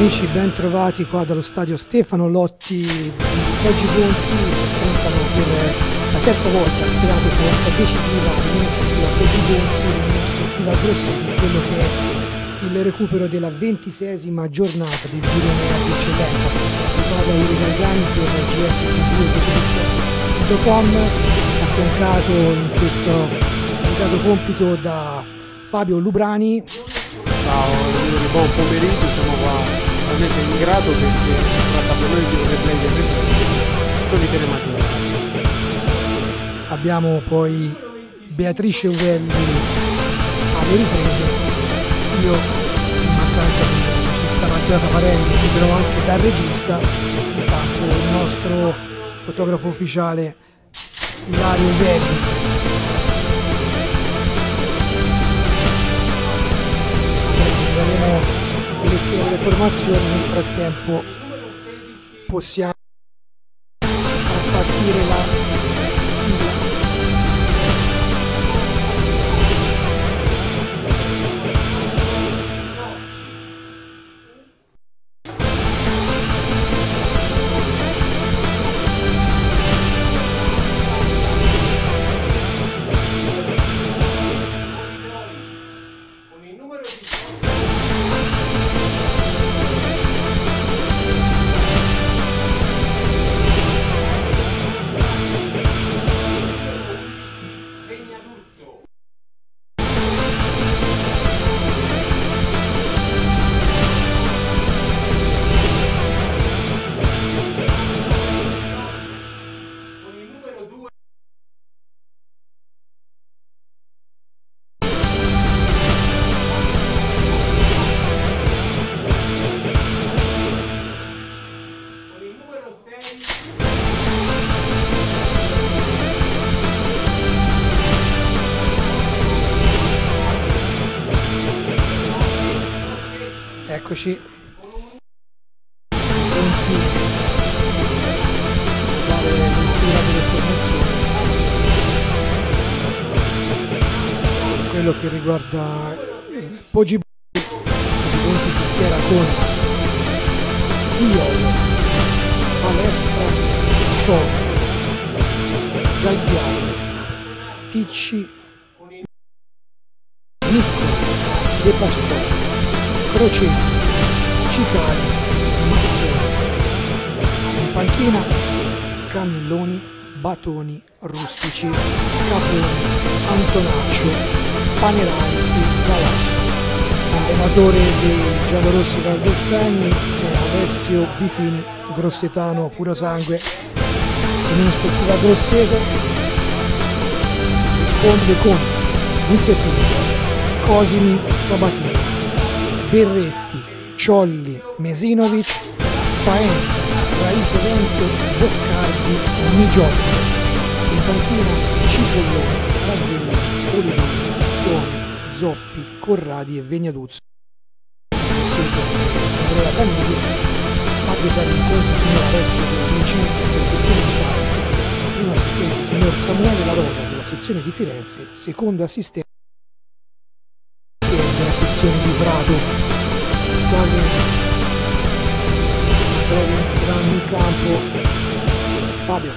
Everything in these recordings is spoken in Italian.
amici, ben trovati qua dallo stadio Stefano Lotti di Poggi Bonzi. Si affrontano per la terza volta, speriamo questa volta decisiva, l'Unione Sportiva Poggi Bonzi, l'Unione Sportiva Grosseto, quello che è il recupero della 26esima giornata del girone di eccellenza. Ricorda Yuri Gargani per GS2.com, affiancato in questo delicato compito da Fabio Lubrani. Ciao, buon pomeriggio, siamo qua veramente in grado perché si tratta per noi di un replay del replay, con l'Italia maggiore. Abbiamo poi Beatrice Uvelli alle riprese, io in mancanza di regista Matteo Taparelli, che però anche da regista, intanto il nostro fotografo ufficiale Ilario Uvelli. Daremo le formazioni, nel frattempo possiamo far partire la sigla. Eccoci pronti a dare lettura delle formazioni. Quello che riguarda Poggi Bonzi si schiera con Piolo, Palestra, Ciolli, Galbiani, Ticci, Niccoli, De Pasquale, Crocetta, Cicali, Mazzoni. In panchina Cannelloni, Batoni, Rustici, Caponi, Antonaccio, Panerai e Galasso. Allenatore dei giallorossi Valvezzani è Alessio Bifini, grossetano puro sangue. Unione Sportiva Grosseto risponde con Muzzettini, Cosimi, Sabatini, Berretti, Ciolli, Mesinovic, Faenza, Raito Vento, Boccardi, Nigiotti. In panchina Cipollone, Razzellini, Olivoni, Toni, Zoppi, Corradi e Vegnaduzzo. Andrea Danili, arbitrare l'incontro signor Alessio della Vincenti della sezione di Taranto, primo assistente il signor Samuele La Rosa della sezione di Firenze, secondo assistente della sezione di Prato. Squadre breve entrando in campo. Fabio.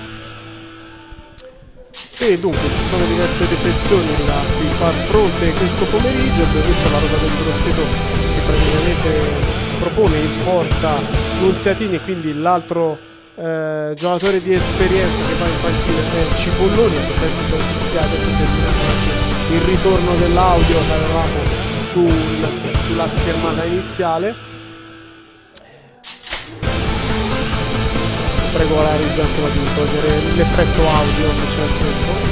Sì, dunque ci sono diverse defezioni da cui far fronte questo pomeriggio. Abbiamo visto la rosa del Grosseto che praticamente propone in porta Nunziatini, quindi l'altro giocatore di esperienza che va in panchina è Cipolloni. Penso che sia adesso terminato anche il ritorno dell'audio che avevamo sulla schermata iniziale. Prego la regia di togliere l'effetto audio che c'è sotto.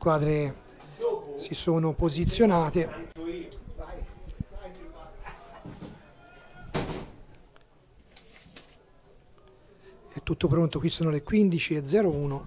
squadre si sono posizionate. È tutto pronto, qui sono le 15:01.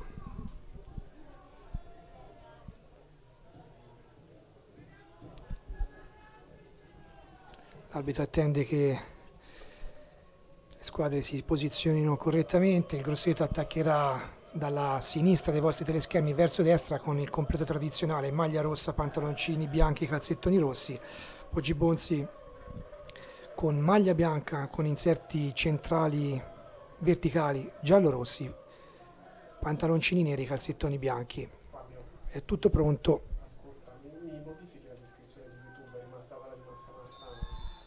L'arbitro attende che le squadre si posizionino correttamente. Il Grosseto attaccherà dalla sinistra dei vostri teleschermi verso destra con il completo tradizionale: maglia rossa, pantaloncini bianchi, calzettoni rossi. Poggibonsi con maglia bianca con inserti centrali verticali giallo-rossi, pantaloncini neri, calzettoni bianchi. È tutto pronto. Mi modifichi la descrizione di YouTube, è rimasta quella di Massamartano.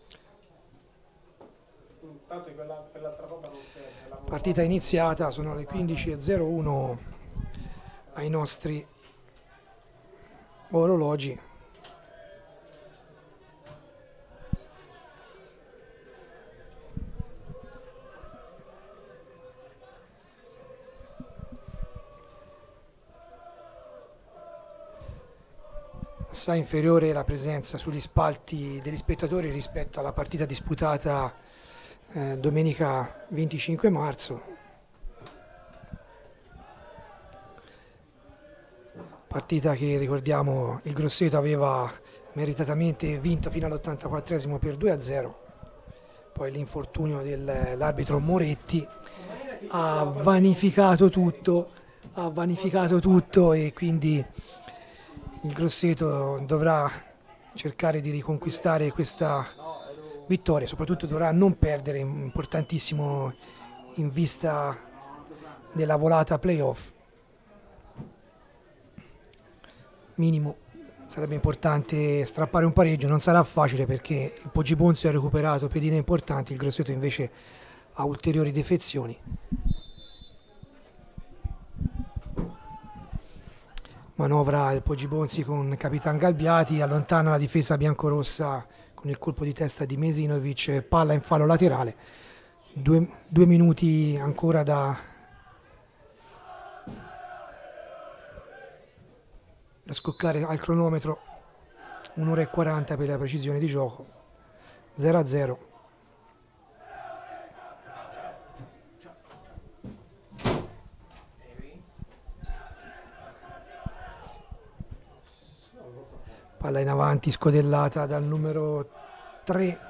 Intanto quell'altra roba non serve. Partita iniziata, sono le 15:01 ai nostri orologi. Assai inferiore la presenza sugli spalti degli spettatori rispetto alla partita disputata domenica 25 marzo. Partita che, ricordiamo, il Grosseto aveva meritatamente vinto fino all'84esimo per 2-0. Poi l'infortunio dell'arbitro Moretti ha vanificato tutto e quindi il Grosseto dovrà cercare di riconquistare questa vittoria, soprattutto dovrà non perdere, importantissimo in vista della volata playoff. Minimo sarebbe importante strappare un pareggio, non sarà facile perché il Poggibonsi ha recuperato pedine importanti, il Grosseto invece ha ulteriori defezioni. Manovra il Poggibonsi con Capitan Galbiati, allontana la difesa biancorossa con il colpo di testa di Mesinovic, palla in fallo laterale. Due minuti ancora da scoccare al cronometro, 1 ora e 40 per la precisione di gioco, 0-0. Palla in avanti scodellata dal numero 3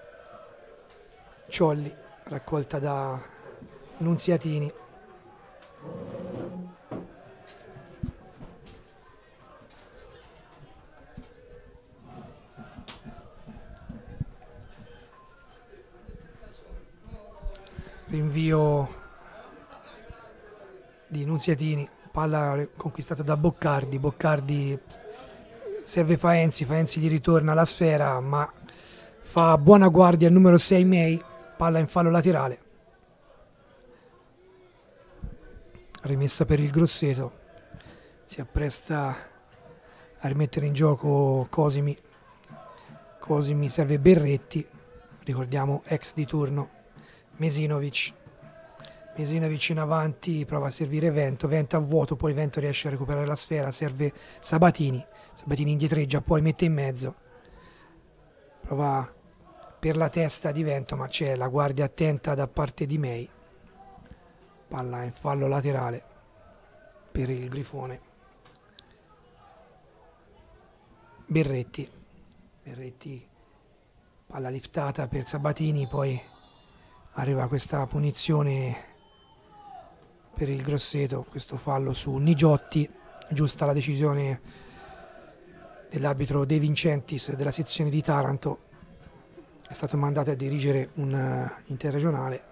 Ciolli, raccolta da Nunziatini. Rinvio di Nunziatini, palla conquistata da Boccardi, Boccardi serve Faenzi, Faenzi gli ritorna la sfera ma fa buona guardia al numero 6 May, palla in fallo laterale, rimessa per il Grosseto, si appresta a rimettere in gioco Cosimi, serve Berretti, ricordiamo ex di turno, Mesinovic in avanti, prova a servire Vento a vuoto, poi Vento riesce a recuperare la sfera, serve Sabatini indietreggia, poi mette in mezzo, prova per la testa di Vento ma c'è la guardia attenta da parte di May, palla in fallo laterale per il Grifone. Berretti, palla liftata per Sabatini, poi arriva questa punizione per il Grosseto, questo fallo su Nigiotti, giusta la decisione dell'arbitro De Vincentis della sezione di Taranto, è stato mandato a dirigere un interregionale.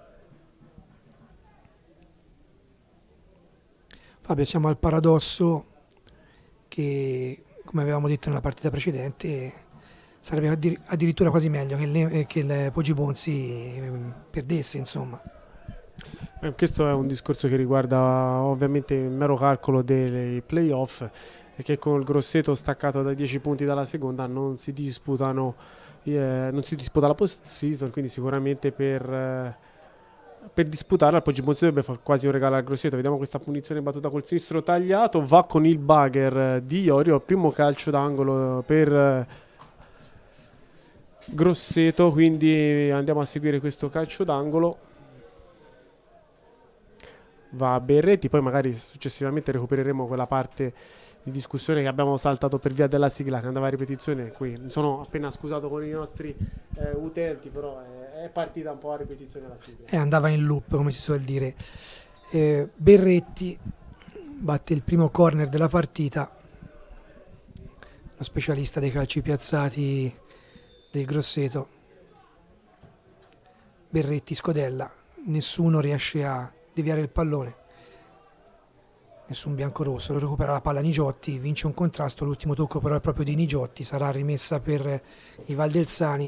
Fabio, siamo al paradosso che, come avevamo detto nella partita precedente, sarebbe addirittura quasi meglio che il Poggibonsi perdesse, insomma. Questo è un discorso che riguarda ovviamente il mero calcolo dei playoff, e che con il Grosseto staccato da 10 punti dalla seconda non si disputa la post season, quindi sicuramente per per disputarla il Poggi Bonzi dovrebbe fare quasi un regalo al Grosseto. Vediamo questa punizione battuta col sinistro tagliato, va con il bugger di Iorio, primo calcio d'angolo per Grosseto, quindi andiamo a seguire questo calcio d'angolo. Va a Berretti, poi magari successivamente recupereremo quella parte di discussione che abbiamo saltato per via della sigla che andava a ripetizione. Qui mi sono appena scusato con i nostri utenti, però è partita un po' a ripetizione la sigla. Andava in loop, come si suol dire. Berretti batte il primo corner della partita, lo specialista dei calci piazzati del Grosseto. Berretti scodella, nessuno riesce a deviare il pallone, nessun biancorosso, lo recupera la palla Nigiotti, vince un contrasto, l'ultimo tocco però è proprio di Nigiotti, sarà rimessa per i Valdelsani.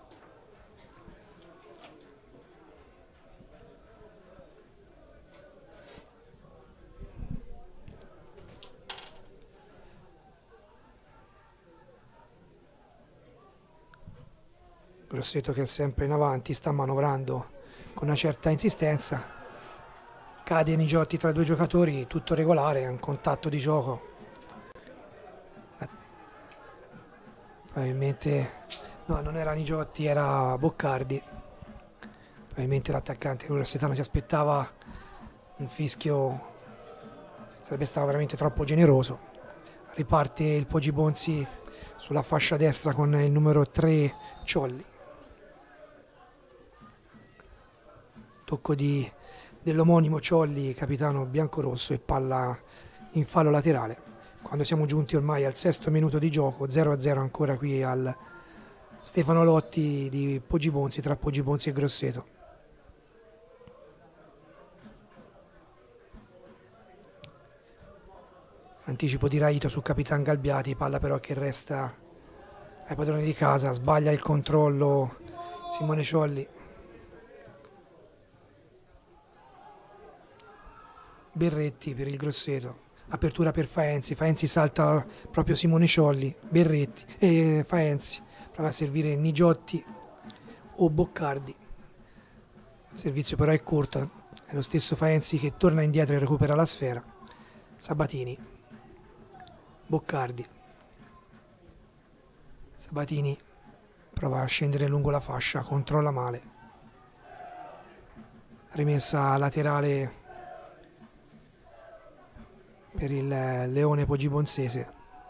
Grosseto che è sempre in avanti, sta manovrando con una certa insistenza. Cade Nigiotti tra due giocatori, tutto regolare, è un contatto di gioco. Probabilmente, no, non era Nigiotti, era Boccardi. Probabilmente l'attaccante grossetano si aspettava un fischio, sarebbe stato veramente troppo generoso. Riparte il Poggi Bonzi sulla fascia destra con il numero 3 Ciolli. Tocco dell'omonimo Ciolli, capitano biancorosso, e palla in fallo laterale. Quando siamo giunti ormai al 6° minuto di gioco, 0-0 ancora qui al Stefano Lotti di Poggi Bonzi, tra Poggi Bonzi e Grosseto. Anticipo di Raito su Capitan Galbiati, palla però che resta ai padroni di casa, sbaglia il controllo Simone Ciolli. Berretti per il Grosseto, apertura per Faenzi, Faenzi salta proprio Simone Ciolli, Berretti e Faenzi prova a servire Nigiotti o Boccardi, il servizio però è corto, è lo stesso Faenzi che torna indietro e recupera la sfera. Sabatini, Boccardi, Sabatini prova a scendere lungo la fascia, controlla male, rimessa laterale per il Leone Poggibonsese.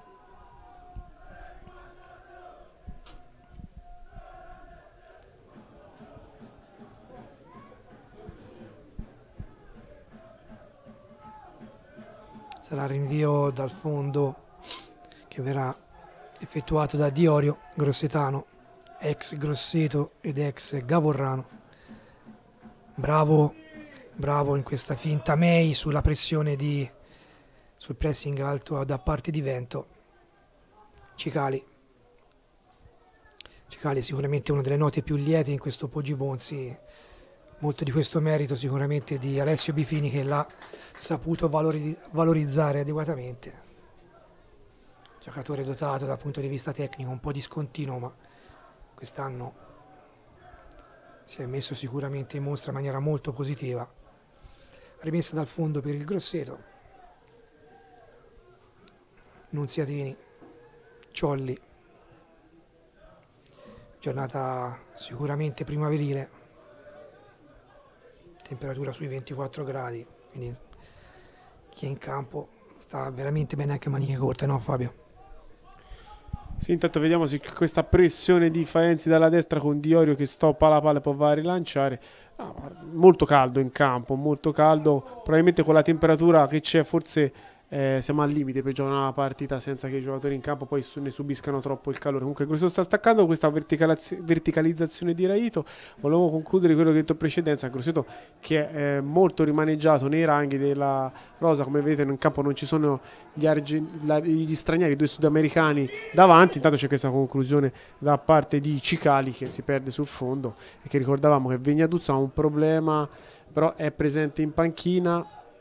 Sarà il rinvio dal fondo che verrà effettuato da Diorio, grossetano, ex Grosseto ed ex Gavorrano. Bravo in questa finta May sulla pressione sul pressing alto da parte di Vento. Cicali sicuramente una delle note più liete in questo Poggi Bonzi, molto di questo merito sicuramente di Alessio Bifini, che l'ha saputo valorizzare adeguatamente. Giocatore dotato dal punto di vista tecnico, un po' discontinuo, ma quest'anno si è messo sicuramente in mostra in maniera molto positiva. Rimessa dal fondo per il Grosseto. Nunziatini, Ciolli, giornata sicuramente primaverile, temperatura sui 24 gradi, quindi chi è in campo sta veramente bene anche a maniche corte, no Fabio? Sì, intanto vediamo se questa pressione di Faenzi dalla destra con Diorio che stoppa la palla e poi va a rilanciare. Molto caldo in campo, molto caldo, probabilmente con la temperatura che c'è forse siamo al limite per giocare una partita senza che i giocatori in campo poi ne subiscano troppo il calore. Comunque Grosseto sta staccando questa verticalizzazione di Raito. Volevo concludere quello che ho detto in precedenza. Grosseto che è molto rimaneggiato nei ranghi della rosa, come vedete in campo non ci sono gli stranieri, i due sudamericani davanti. Intanto c'è questa conclusione da parte di Cicali che si perde sul fondo, e che ricordavamo che Vegnaduzzo ha un problema, però è presente in panchina.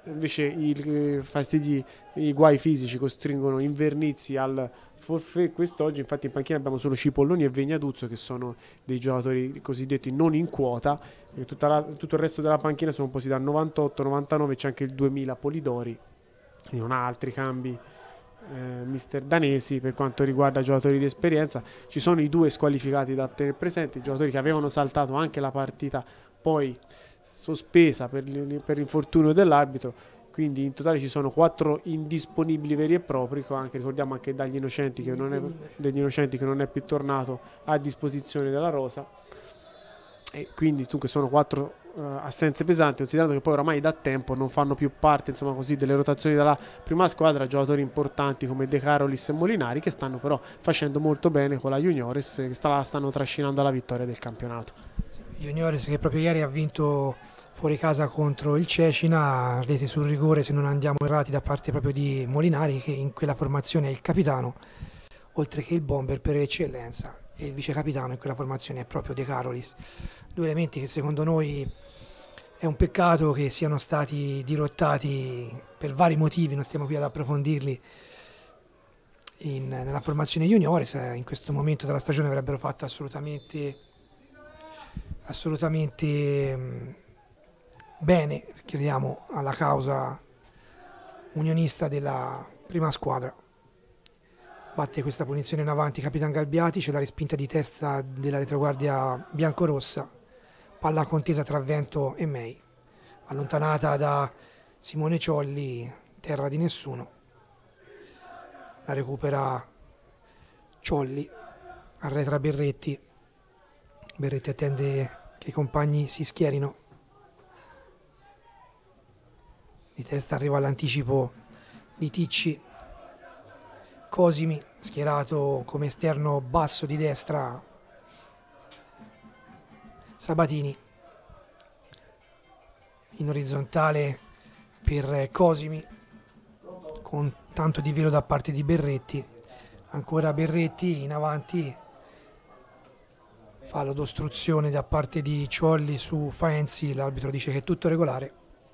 invece i fastidi, i guai fisici costringono Invernizzi al forfait quest'oggi. Infatti in panchina abbiamo solo Cipolloni e Vegnaduzzo, che sono dei giocatori cosiddetti non in quota, e tutto il resto della panchina sono posti da 98, 99, c'è anche il 2000 Polidori, quindi non ha altri cambi mister Danesi. Per quanto riguarda giocatori di esperienza, ci sono i 2 squalificati da tenere presenti, giocatori che avevano saltato anche la partita poi sospesa per l'infortunio dell'arbitro, quindi in totale ci sono 4 indisponibili veri e propri, anche, ricordiamo anche degli Innocenti che non è più tornato a disposizione della rosa, e quindi dunque sono 4 assenze pesanti, considerando che poi oramai da tempo non fanno più parte, insomma, così, delle rotazioni della prima squadra giocatori importanti come De Carolis e Molinari, che stanno però facendo molto bene con la Juniores, che stanno trascinando alla vittoria del campionato. Juniores che proprio ieri ha vinto fuori casa contro il Cecina, rete sul rigore se non andiamo errati da parte proprio di Molinari, che in quella formazione è il capitano, oltre che il bomber per eccellenza, e il vice capitano in quella formazione è proprio De Carolis. 2 elementi che secondo noi è un peccato che siano stati dirottati per vari motivi, non stiamo qui ad approfondirli, nella formazione juniores. In questo momento della stagione avrebbero fatto assolutamente bene, crediamo, alla causa unionista della prima squadra. Batte questa punizione in avanti Capitan Galbiati, c'è la respinta di testa della retroguardia biancorossa, palla contesa tra Vento e Mei, allontanata da Simone Ciolli, terra di nessuno, la recupera Ciolli, arretra Berretti, Berretti attende che i compagni si schierino, di testa arriva all'anticipo di Ticci, Cosimi schierato come esterno basso di destra, Sabatini in orizzontale per Cosimi con tanto di velo da parte di Berretti, ancora Berretti in avanti, fallo d'ostruzione da parte di Ciolli su Faenzi, l'arbitro dice che è tutto regolare.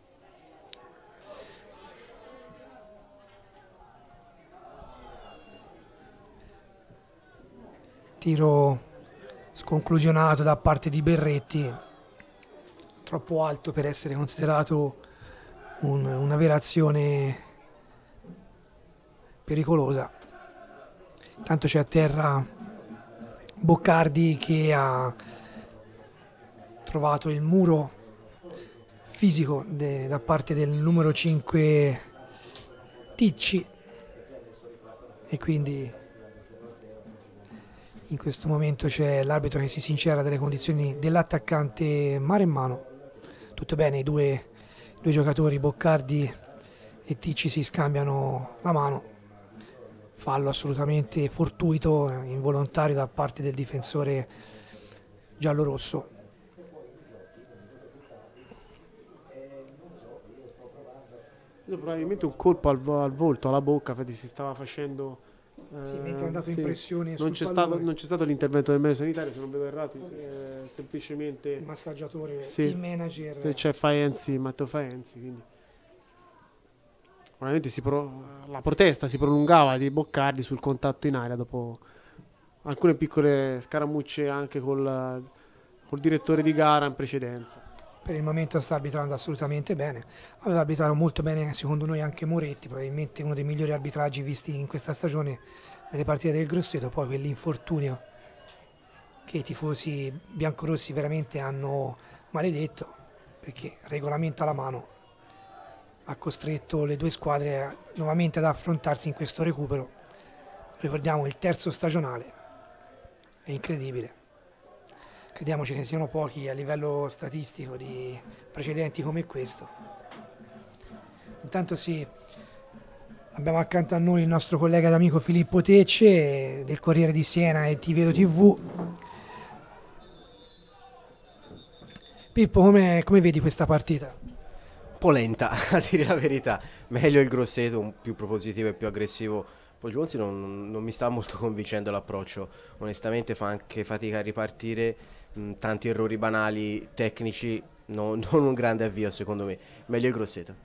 Tiro sconclusionato da parte di Berretti, troppo alto per essere considerato una vera azione pericolosa. Intanto c'è a terra Boccardi che ha trovato il muro fisico da parte del numero 5 Ticci, e quindi in questo momento c'è l'arbitro che si sincera delle condizioni dell'attaccante Maremmano. Tutto bene, i due giocatori Boccardi e Ticci si scambiano la mano, fallo assolutamente fortuito, involontario da parte del difensore giallorosso. Probabilmente un colpo al volto, alla bocca, infatti si stava facendo... Sì, mentre è andato in pressione non c'è stato l'intervento del medico sanitario, se non vedo errati, semplicemente il massaggiatore, sì, team manager. c'è Faenzi, Matteo Faenzi, quindi probabilmente la protesta si prolungava di Boccardi sul contatto in aria dopo alcune piccole scaramucce anche col direttore di gara in precedenza. Per il momento sta arbitrando assolutamente bene, aveva arbitrato molto bene secondo noi anche Moretti, probabilmente uno dei migliori arbitraggi visti in questa stagione nelle partite del Grosseto. Poi quell'infortunio che i tifosi biancorossi veramente hanno maledetto, perché regolamento alla mano ha costretto le 2 squadre nuovamente ad affrontarsi in questo recupero. Ricordiamo il terzo stagionale, è incredibile. Crediamo ce ne siano pochi a livello statistico di precedenti come questo. Intanto sì, abbiamo accanto a noi il nostro collega ed amico Filippo Tecce del Corriere di Siena e Tivero TV. Pippo, come vedi questa partita? Un po' lenta, a dire la verità. Meglio il Grosseto, più propositivo e più aggressivo. Poi Giunzi non mi sta molto convincendo l'approccio. Onestamente fa anche fatica a ripartire. Tanti errori banali, tecnici, non un grande avvio secondo me. Meglio il Grosseto.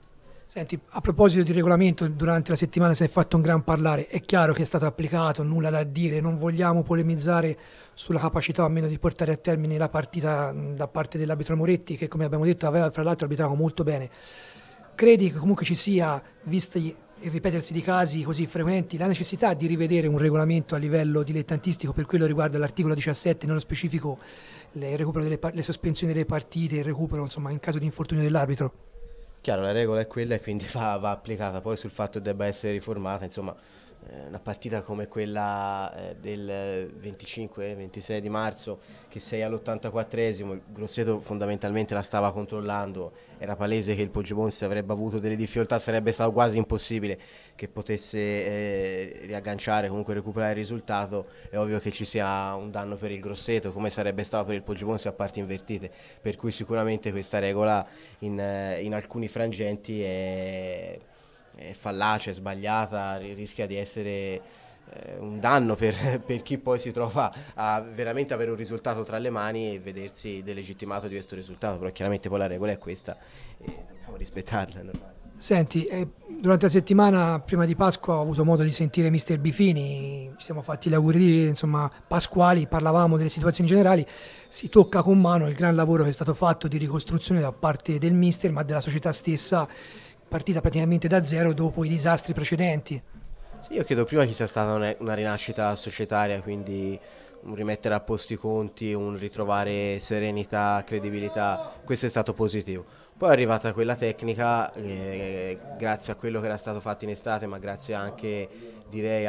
Senti, a proposito di regolamento, durante la settimana si è fatto un gran parlare, è chiaro che è stato applicato, nulla da dire, non vogliamo polemizzare sulla capacità o meno di portare a termine la partita da parte dell'arbitro Moretti, che come abbiamo detto aveva fra l'altro arbitrato molto bene. Credi che comunque ci sia, visti il ripetersi di casi così frequenti, la necessità di rivedere un regolamento a livello dilettantistico per quello che riguarda l'articolo 17, nello specifico il recupero le sospensioni delle partite, il recupero insomma in caso di infortunio dell'arbitro? Chiaro, la regola è quella e quindi va applicata. Poi sul fatto che debba essere riformata, insomma, una partita come quella del 25-26 di marzo, che sei all'84esimo, il Grosseto fondamentalmente la stava controllando, era palese che il Poggibonsi avrebbe avuto delle difficoltà, sarebbe stato quasi impossibile che potesse riagganciare, comunque recuperare il risultato. È ovvio che ci sia un danno per il Grosseto, come sarebbe stato per il Poggibonsi a parti invertite, per cui sicuramente questa regola in alcuni frangenti è fallace, sbagliata, rischia di essere un danno per chi poi si trova a veramente avere un risultato tra le mani e vedersi delegittimato di questo risultato, però chiaramente poi la regola è questa e dobbiamo rispettarla, è normale. Senti, durante la settimana prima di Pasqua ho avuto modo di sentire Mister Bifini, ci siamo fatti gli auguri insomma, pasquali, parlavamo delle situazioni generali, si tocca con mano il gran lavoro che è stato fatto di ricostruzione da parte del Mister ma della società stessa, partita praticamente da zero dopo i disastri precedenti. Sì, io credo prima ci sia stata una rinascita societaria, quindi un rimettere a posto i conti, un ritrovare serenità, credibilità, questo è stato positivo. Poi è arrivata quella tecnica, grazie a quello che era stato fatto in estate, ma grazie anche direi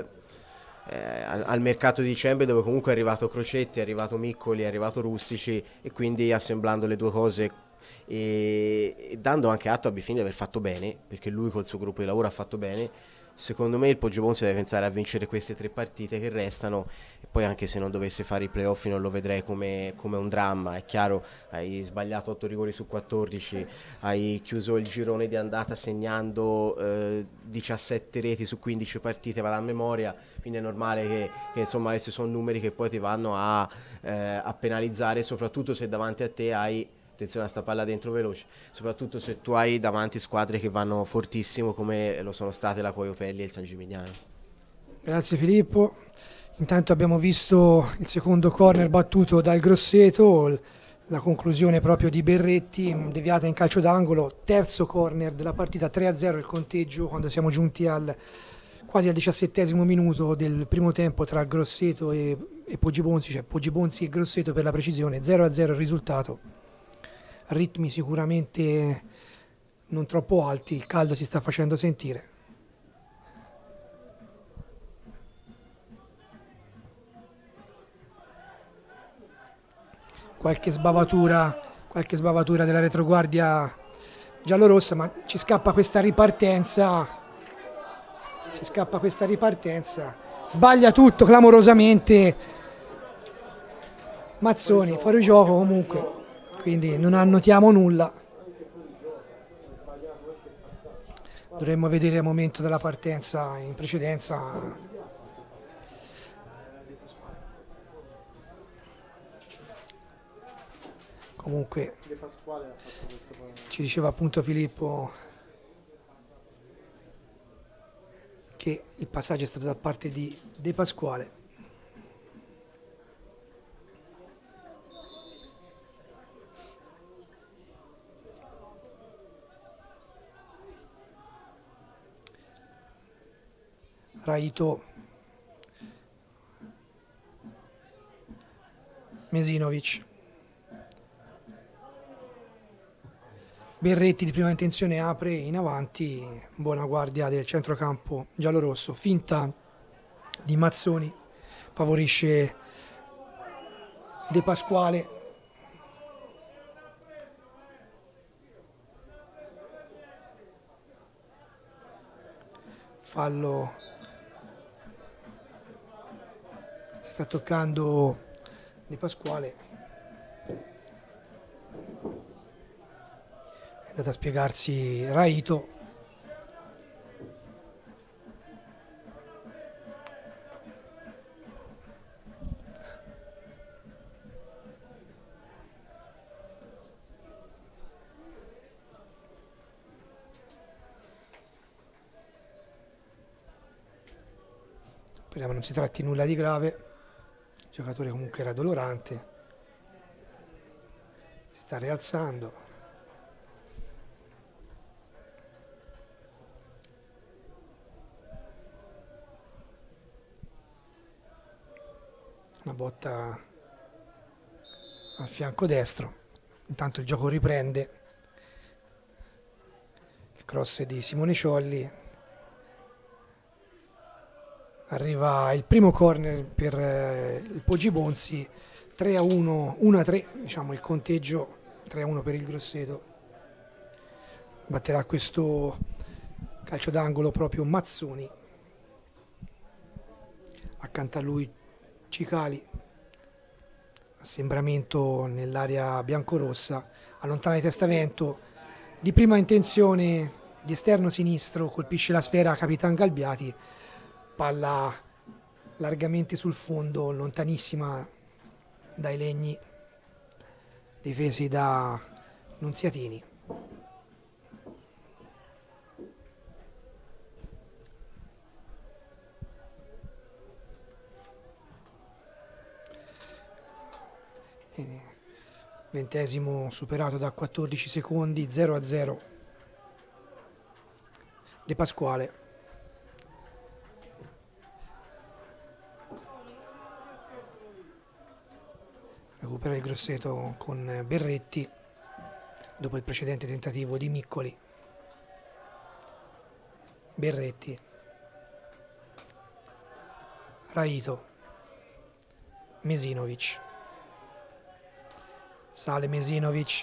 al mercato di dicembre, dove comunque è arrivato Crocetti, è arrivato Miccoli, è arrivato Rustici, e quindi assemblando le due cose e dando anche atto a Bifini di aver fatto bene, perché lui col suo gruppo di lavoro ha fatto bene. Secondo me il Poggibonsi deve pensare a vincere queste 3 partite che restano, e poi anche se non dovesse fare i playoff non lo vedrei come un dramma. È chiaro, hai sbagliato 8 rigori su 14, hai chiuso il girone di andata segnando 17 reti su 15 partite, vado a memoria, quindi è normale che insomma questi sono numeri che poi ti vanno a penalizzare, soprattutto se davanti a te hai, attenzione a sta palla dentro veloce, soprattutto se tu hai davanti squadre che vanno fortissimo come lo sono state la Coio Pelli e il San Gimignano. Grazie Filippo, intanto abbiamo visto il secondo corner battuto dal Grosseto, la conclusione proprio di Berretti, deviata in calcio d'angolo, terzo corner della partita, 3-0 il conteggio quando siamo giunti quasi al 17° minuto del primo tempo tra Grosseto e Poggibonsi, cioè Poggibonsi e Grosseto per la precisione, 0-0 il risultato. Ritmi sicuramente non troppo alti, il caldo si sta facendo sentire. Qualche sbavatura della retroguardia giallorossa, ma ci scappa questa ripartenza. Sbaglia tutto clamorosamente Mazzoni, fuori gioco comunque. Quindi non annotiamo nulla. Dovremmo vedere il momento della partenza in precedenza. Comunque ci diceva appunto Filippo che il passaggio è stato da parte di De Pasquale. Raito, Mesinovic, Berretti di prima intenzione apre in avanti, buona guardia del centrocampo giallorosso, finta di Mazzoni, favorisce De Pasquale. Fallo. Sta toccando De Pasquale, è andato a spiegarsi Raito. Speriamo non si tratti nulla di grave. Il giocatore comunque era dolorante. Si sta rialzando. Una botta al fianco destro. Intanto il gioco riprende. Il cross di Simone Ciolli. Arriva il primo corner per il Poggi Bonzi, 3-1, 1-3, diciamo il conteggio, 3-1 per il Grosseto. Batterà questo calcio d'angolo proprio Mazzoni. Accanto a lui Cicali. Assembramento nell'area biancorossa. Allontana di testa vento. Di prima intenzione di esterno sinistro, colpisce la sfera Capitan Galbiati. Palla largamente sul fondo, lontanissima dai legni difesi da Nunziatini. Ventesimo superato da 14 secondi, 0-0. De Pasquale. Recupera il Grosseto con Berretti dopo il precedente tentativo di Miccoli. Berretti, Raito, Mesinovic, sale Mesinovic,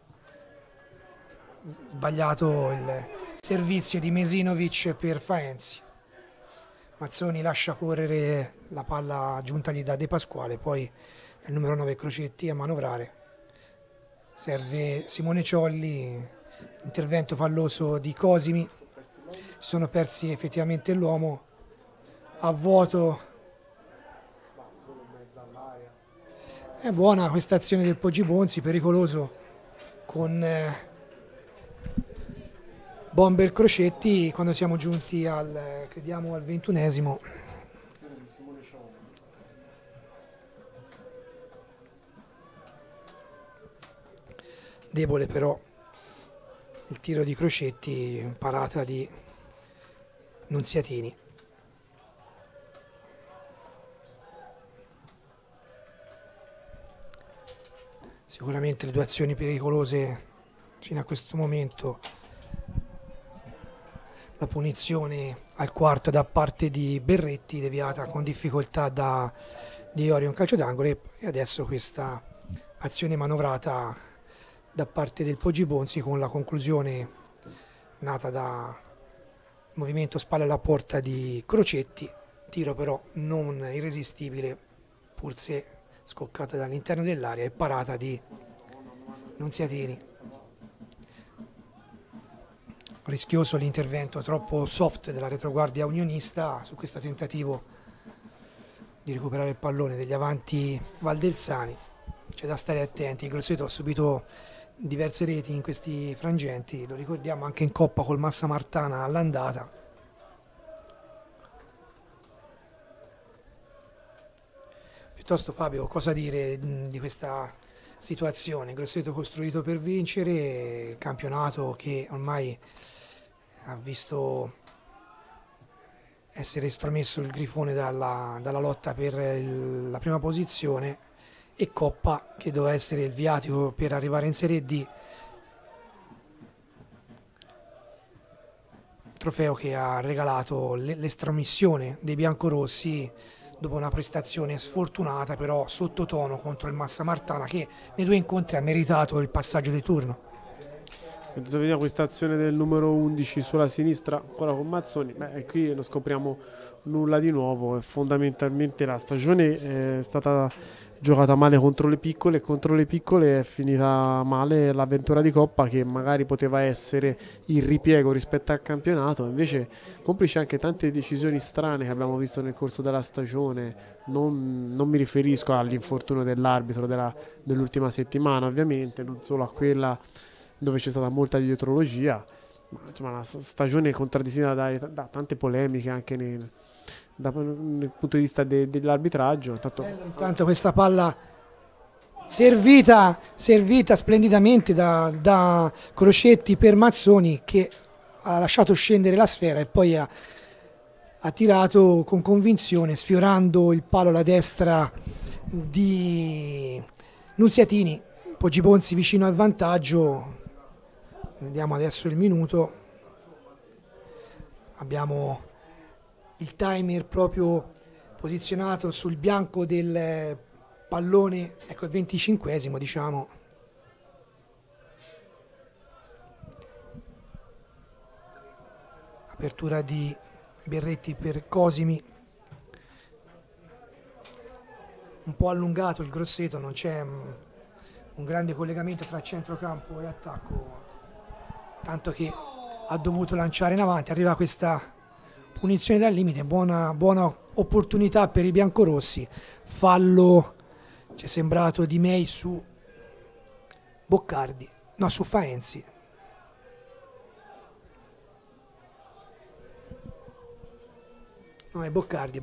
sbagliato il servizio di Mesinovic per Faenzi. Mazzoni lascia correre la palla giuntagli da De Pasquale, poi il numero 9 Crocetti a manovrare. Serve Simone Ciolli, intervento falloso di Cosimi. Si sono persi effettivamente l'uomo a vuoto. È buona questa azione del Poggi Bonzi, pericoloso con bomber Crocetti quando siamo giunti al, crediamo, al 21esimo. Debole però il tiro di Crocetti, parata di Nunziatini. Sicuramente le due azioni pericolose fino a questo momento. La punizione al quarto da parte di Berretti, deviata con difficoltà di Iorio in calcio d'angolo, e adesso questa azione manovrata da parte del Poggi Bonzi con la conclusione nata da movimento spalle alla porta di Crocetti, tiro però non irresistibile pur se scoccata dall'interno dell'area e parata di Nunziatini. Rischioso l'intervento troppo soft della retroguardia unionista su questo tentativo di recuperare il pallone degli avanti valdelsani. C'è da stare attenti, il Grosseto ha subito diverse reti in questi frangenti, lo ricordiamo anche in Coppa col Massa Martana all'andata. Piuttosto Fabio, cosa dire di questa situazione? Grosseto costruito per vincere, campionato che ormai ha visto essere estromesso il Grifone dalla lotta per la prima posizione, e Coppa che doveva essere il viatico per arrivare in Serie D, trofeo che ha regalato l'estromissione dei biancorossi dopo una prestazione sfortunata però sottotono contro il Massa Martana, che nei due incontri ha meritato il passaggio di turno. Vediamo questa azione del numero 11 sulla sinistra ancora con Mazzoni, qui non scopriamo nulla di nuovo. Fondamentalmente la stagione è stata giocata male contro le piccole, e contro le piccole è finita male l'avventura di Coppa, che magari poteva essere il ripiego rispetto al campionato, invece complice anche tante decisioni strane che abbiamo visto nel corso della stagione. Non mi riferisco all'infortunio dell'arbitro dell'ultima settimana, ovviamente, non solo a quella dove c'è stata molta dietrologia, ma insomma, una stagione contraddistinta da tante polemiche anche dal punto di vista dell'arbitraggio. Intanto questa palla servita splendidamente da Crocetti per Mazzoni, che ha lasciato scendere la sfera e poi ha tirato con convinzione, sfiorando il palo alla destra di Nunziatini. Poggibonsi vicino al vantaggio. Vediamo adesso il minuto. Abbiamo il timer proprio posizionato sul bianco del pallone, ecco il 25esimo, diciamo. Apertura di Berretti per Cosimi, un po' allungato il Grosseto, non c'è un grande collegamento tra centrocampo e attacco, tanto che ha dovuto lanciare in avanti. Arriva questa punizione dal limite, buona opportunità per i biancorossi. Fallo, ci è sembrato, di May su Boccardi, no, su Faenzi. No, è Boccardi.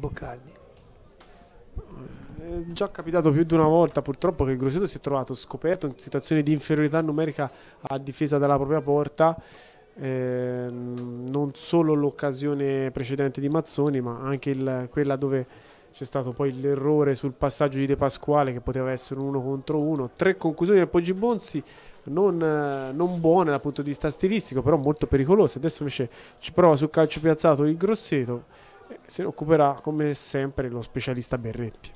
È già capitato più di una volta purtroppo che il Grosseto si è trovato scoperto in situazioni di inferiorità numerica a difesa della propria porta. Non solo l'occasione precedente di Mazzoni, ma anche quella dove c'è stato poi l'errore sul passaggio di De Pasquale, che poteva essere un 1 contro 1. 3 conclusioni del Poggibonsi non buone dal punto di vista stilistico, però molto pericolose. Adesso invece ci prova sul calcio piazzato il Grosseto, se ne occuperà come sempre lo specialista Berretti.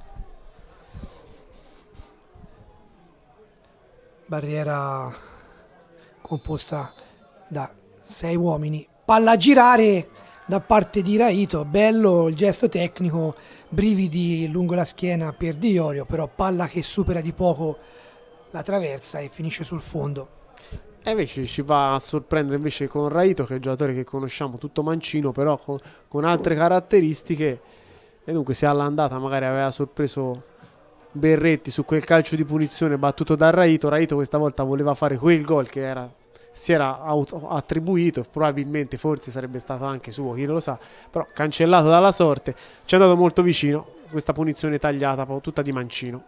Barriera composta da 6 uomini, palla a girare da parte di Raito, bello il gesto tecnico, brividi lungo la schiena per Di Iorio, però palla che supera di poco la traversa e finisce sul fondo. E invece ci va a sorprendere invece con Raito, che è un giocatore che conosciamo, tutto mancino, però con altre caratteristiche, e dunque se all'andata magari aveva sorpreso Berretti su quel calcio di punizione battuto da Raito questa volta voleva fare quel gol che si era attribuito, probabilmente forse sarebbe stato anche suo, chi lo sa, però cancellato dalla sorte, ci è andato molto vicino questa punizione tagliata tutta di mancino.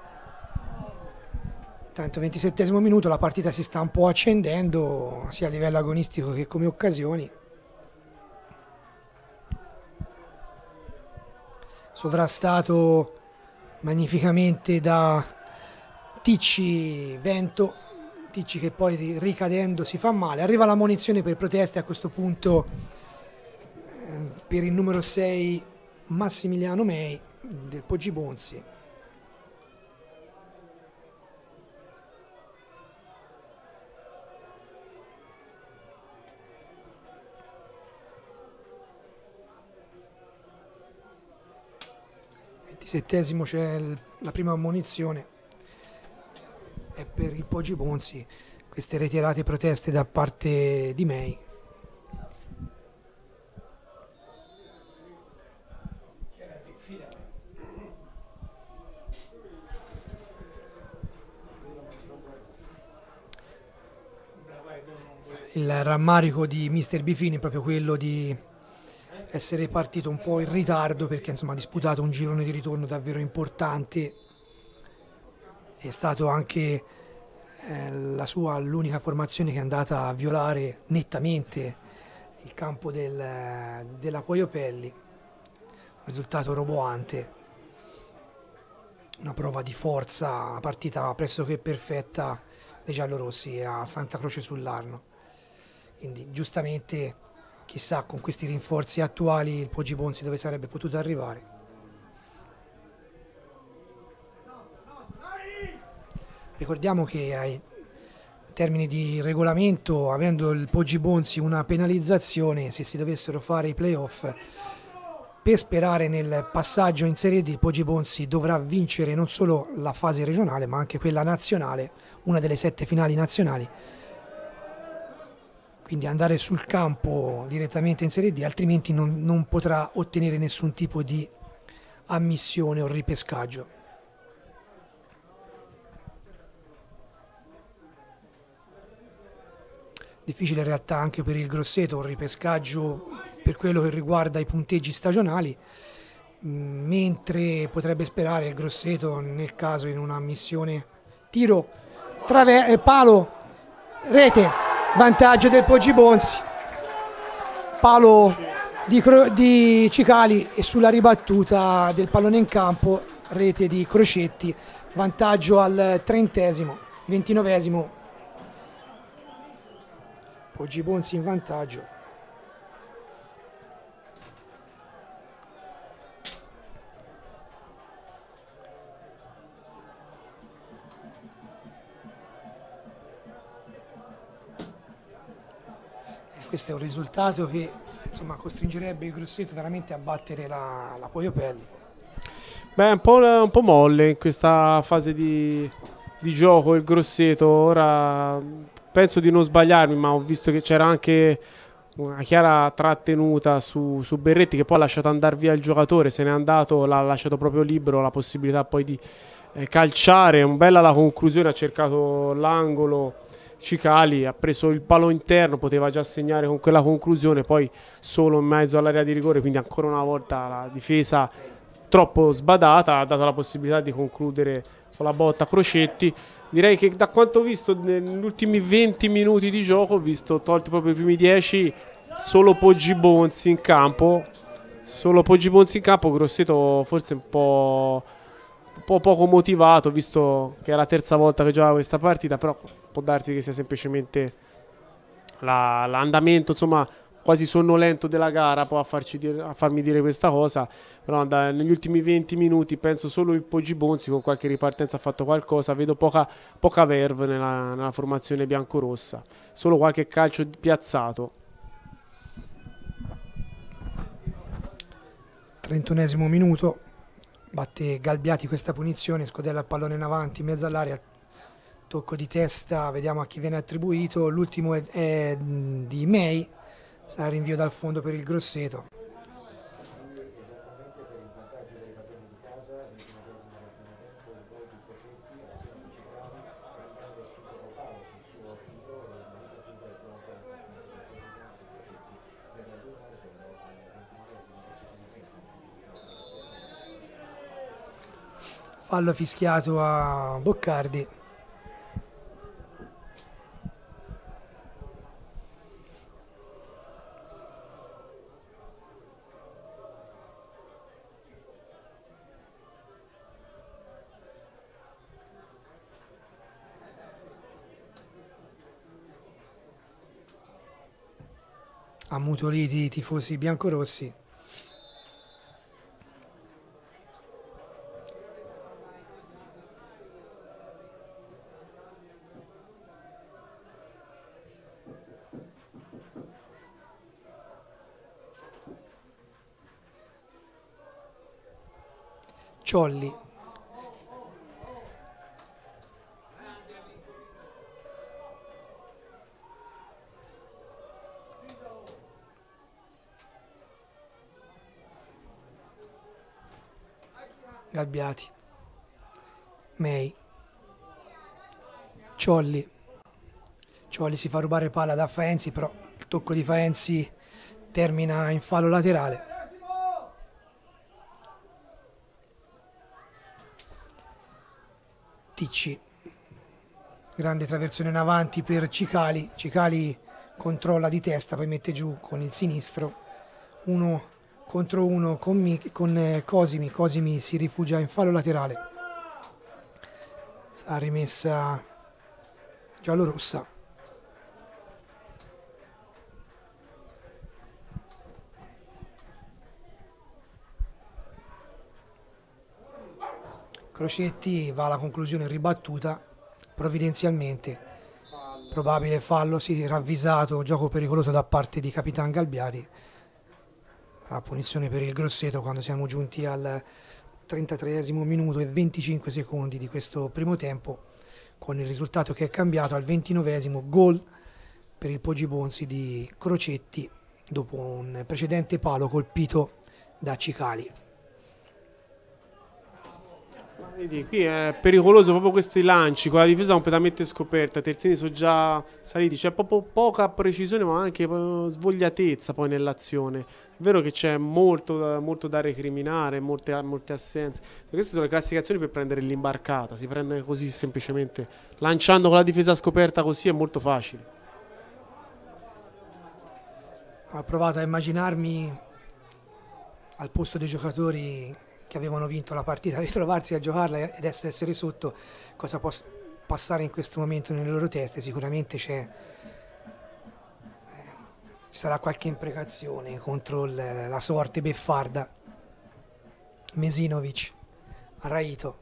Tanto 27esimo minuto, la partita si sta un po' accendendo sia a livello agonistico che come occasioni. Sovrastato magnificamente da Ticci Vento, Ticci che poi ricadendo si fa male. Arriva la munizione per proteste a questo punto per il numero 6 Massimiliano May del Poggibonsi. Settesimo c'è la prima ammonizione, è per il Poggibonsi, queste ritirate proteste da parte di May. Il rammarico di Mister Bifini è proprio quello di essere partito un po' in ritardo, perché insomma ha disputato un girone di ritorno davvero importante. È stato anche l'unica formazione che è andata a violare nettamente il campo della Poiopelli, un risultato roboante, una prova di forza, una partita pressoché perfetta dei giallorossi a Santa Croce sull'Arno. Quindi giustamente, chissà con questi rinforzi attuali il Poggibonsi dove sarebbe potuto arrivare. Ricordiamo che ai termini di regolamento, avendo il Poggibonsi una penalizzazione se si dovessero fare i playoff, per sperare nel passaggio in Serie D il Poggibonsi dovrà vincere non solo la fase regionale ma anche quella nazionale, una delle 7 finali nazionali, quindi andare sul campo direttamente in Serie D, altrimenti non potrà ottenere nessun tipo di ammissione o ripescaggio. Difficile in realtà anche per il Grosseto, un ripescaggio per quello che riguarda i punteggi stagionali, mentre potrebbe sperare il Grosseto nel caso in una missione tiro, palo, rete, vantaggio del Poggibonsi, palo di Cicali e sulla ribattuta del pallone in campo rete di Crocetti, vantaggio al 30esimo, 29esimo, Poggibonsi in vantaggio. Questo è un risultato che insomma costringerebbe il Grosseto veramente a battere la Poiopelli. Beh, un po' molle in questa fase di gioco il Grosseto. Ora penso di non sbagliarmi, ma ho visto che c'era anche una chiara trattenuta su Berretti, che poi ha lasciato andare via il giocatore, se n'è andato, l'ha lasciato proprio libero, la possibilità poi di calciare. Un bella la conclusione, ha cercato l'angolo Cicali, ha preso il palo interno, poteva già segnare con quella conclusione, poi solo in mezzo all'area di rigore, quindi ancora una volta la difesa troppo sbadata, ha dato la possibilità di concludere con la botta Crocetti. Direi che da quanto ho visto negli ultimi 20 minuti di gioco, ho visto, tolti proprio i primi 10, solo Poggibonsi in campo, Grosseto forse un po' poco motivato, visto che è la terza volta che gioca questa partita, però può darsi che sia semplicemente l'andamento, insomma, quasi sonnolento della gara poi a farmi dire questa cosa. Però negli ultimi 20 minuti penso solo il Poggibonsi con qualche ripartenza ha fatto qualcosa, vedo poca verve nella formazione biancorossa, solo qualche calcio piazzato. 31esimo minuto, batte Galbiati questa punizione, scodella il pallone in avanti in mezzo all'area, tocco di testa, vediamo a chi viene attribuito, l'ultimo è di May, sarà rinvio dal fondo per il Grosseto. Fallo fischiato a Boccardi. Ammutoliti i tifosi biancorossi. Ciolli. Galbiati. May. Ciolli. Ciolli si fa rubare palla da Faenzi, però il tocco di Faenzi termina in fallo laterale. Ticci, grande traversione in avanti per Cicali, Cicali controlla di testa, poi mette giù con il sinistro, 1 contro 1 con Cosimi, Cosimi si rifugia in fallo laterale, sarà rimessa giallorossa. Crocetti va alla conclusione ribattuta provvidenzialmente, probabile fallo, sì, ravvisato, gioco pericoloso da parte di Capitan Galbiati, la punizione per il Grosseto quando siamo giunti al 33esimo minuto e 25 secondi di questo primo tempo, con il risultato che è cambiato al 29esimo, gol per il Poggibonsi di Crocetti dopo un precedente palo colpito da Cicali. Vedi, qui è pericoloso proprio questi lanci con la difesa completamente scoperta. I terzini sono già saliti, c'è proprio poca precisione ma anche svogliatezza poi nell'azione. È vero che c'è molto da recriminare, molte assenze. Queste sono le classificazioni per prendere l'imbarcata, si prende così semplicemente. Lanciando con la difesa scoperta così è molto facile. Ho provato a immaginarmi al posto dei giocatori che avevano vinto la partita, ritrovarsi a giocarla e adesso essere sotto, cosa può passare in questo momento nelle loro teste. Sicuramente ci sarà qualche imprecazione contro la sorte beffarda. Mesinovic, Raito.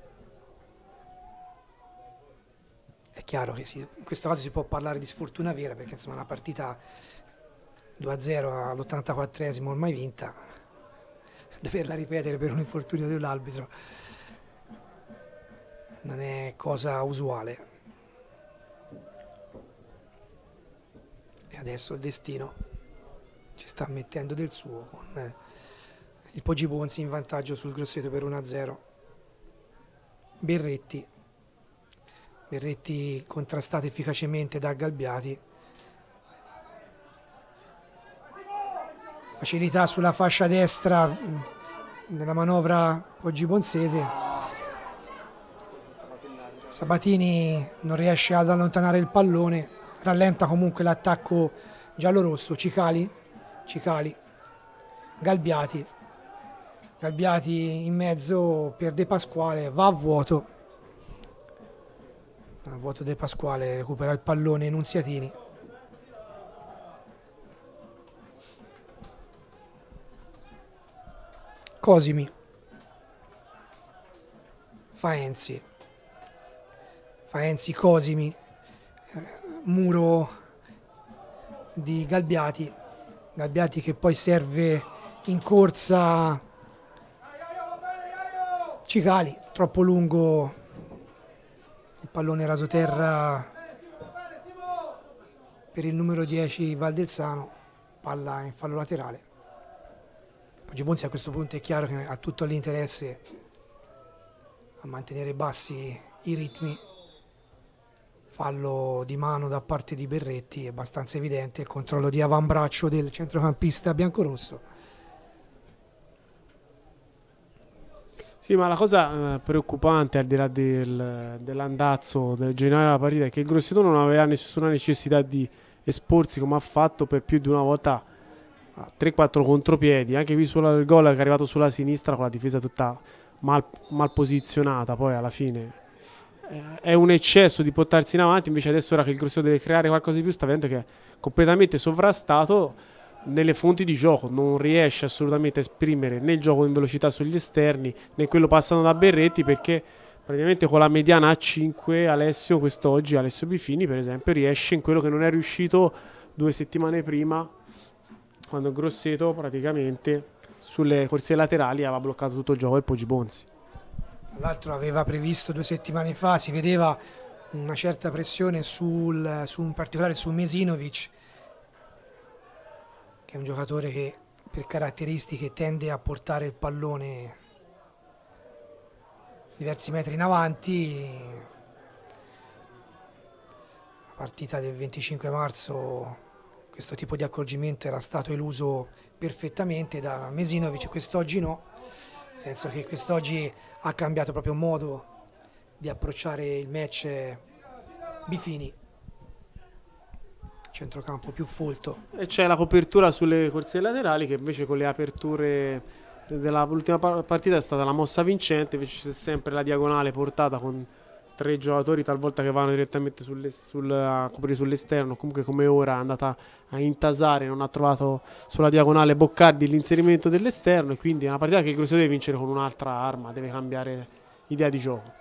È chiaro che in questo caso si può parlare di sfortuna vera, perché insomma una partita 2-0 all'84esimo ormai vinta, doverla ripetere per un infortunio dell'arbitro non è cosa usuale. E adesso il destino ci sta mettendo del suo con il Poggibonsi in vantaggio sul Grosseto per 1-0. Berretti contrastato efficacemente da Galbiati. Facilità sulla fascia destra nella manovra poggibonsese. Sabatini non riesce ad allontanare il pallone, rallenta comunque l'attacco giallorosso. Cicali, Galbiati in mezzo per De Pasquale, va a vuoto. A vuoto De Pasquale, recupera il pallone Nunziatini. Cosimi, Faenzi, Cosimi, muro di Galbiati che poi serve in corsa Cicali, troppo lungo il pallone rasoterra per il numero 10 Valdelsano, palla in fallo laterale. Poggibonsi a questo punto è chiaro che ha tutto l'interesse a mantenere bassi i ritmi. Fallo di mano da parte di Berretti, è abbastanza evidente il controllo di avambraccio del centrocampista biancorosso. Sì, ma la cosa preoccupante al di là dell'andazzo del generale della partita è che il Grosseto non aveva nessuna necessità di esporsi come ha fatto per più di una volta 3-4 contropiedi. Anche qui il gol che è arrivato sulla sinistra con la difesa tutta mal posizionata, poi alla fine è un eccesso di portarsi in avanti. Invece adesso, ora che il Grosseto deve creare qualcosa di più, sta vedendo che è completamente sovrastato nelle fonti di gioco, non riesce assolutamente a esprimere né il gioco in velocità sugli esterni né quello passando da Berretti, perché praticamente con la mediana a 5 Alessio Bifini per esempio riesce in quello che non è riuscito 2 settimane prima, quando il Grosseto praticamente sulle corsie laterali aveva bloccato tutto il gioco del Poggibonsi. Tra l'altro aveva previsto 2 settimane fa, si vedeva una certa pressione in particolare su Mesinovic, che è un giocatore che per caratteristiche tende a portare il pallone diversi metri in avanti. La partita del 25 marzo questo tipo di accorgimento era stato eluso perfettamente da Mesinovic, quest'oggi no, nel senso che quest'oggi ha cambiato proprio modo di approcciare il match Bifini, centrocampo più folto. E c'è la copertura sulle corsie laterali, che invece con le aperture dell'ultima partita è stata la mossa vincente. Invece c'è sempre la diagonale portata con 3 giocatori talvolta che vanno direttamente a coprire sull'esterno. Comunque come ora è andata a intasare, non ha trovato sulla diagonale Boccardi l'inserimento dell'esterno, e quindi è una partita che il Grosseto deve vincere con un'altra arma, deve cambiare idea di gioco.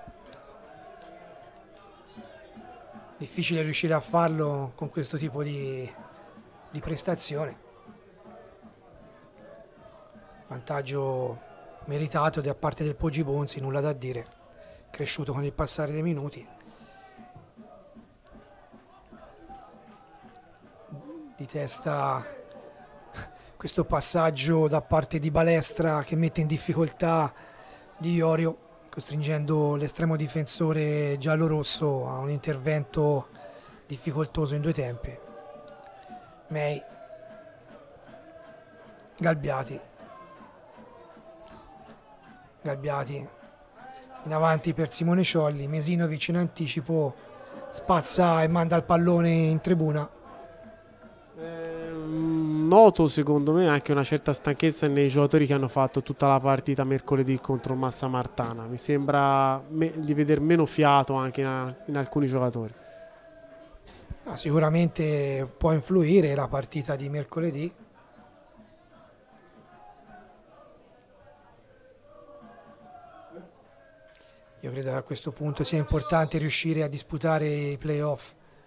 Difficile riuscire a farlo con questo tipo di prestazione. Vantaggio meritato da parte del Poggibonsi, nulla da dire, cresciuto con il passare dei minuti. Di testa questo passaggio da parte di Balestra che mette in difficoltà Di Iorio, costringendo l'estremo difensore giallo-rosso a un intervento difficoltoso in due tempi. May, Galbiati in avanti per Simone Ciolli, Mesinovic in anticipo spazza e manda il pallone in tribuna. Noto secondo me anche una certa stanchezza nei giocatori che hanno fatto tutta la partita mercoledì contro il Massa Martana. Mi sembra di vedere meno fiato anche in alcuni giocatori. Sicuramente può influire la partita di mercoledì. Io credo che a questo punto sia importante riuscire a disputare i playoff.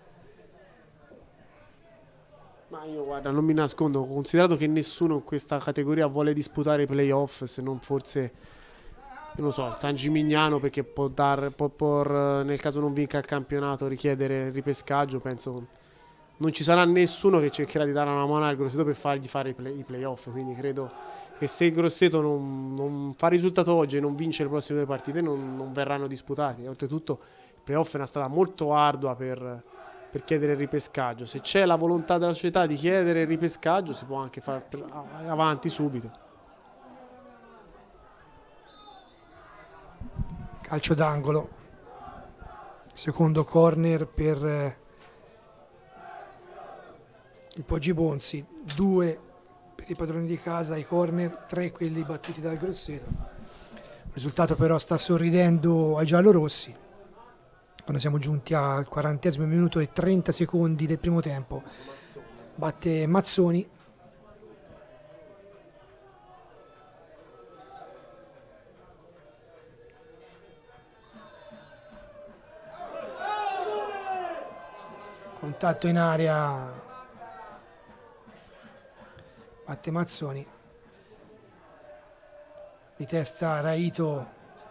Ma io guarda, non mi nascondo, considerato che nessuno in questa categoria vuole disputare i playoff, se non forse, non lo so, il San Gimignano, perché può nel caso non vinca il campionato richiedere il ripescaggio. Penso non ci sarà nessuno che cercherà di dare una mano al Grosseto per fargli fare i playoff, quindi credo che se il Grosseto non fa risultato oggi e non vince le prossime due partite non verranno disputati. E oltretutto il playoff è una strada molto ardua per chiedere il ripescaggio. Se c'è la volontà della società di chiedere il ripescaggio si può anche fare avanti subito. Calcio d'angolo, secondo corner per il Poggibonsi, 2 per i padroni di casa, i corner 3 quelli battuti dal Grosseto. Il risultato però sta sorridendo ai giallorossi. Quando siamo giunti al 40° minuto e 30 secondi del primo tempo, batte Mazzoni. Contatto in area, batte Mazzoni. Di testa Raito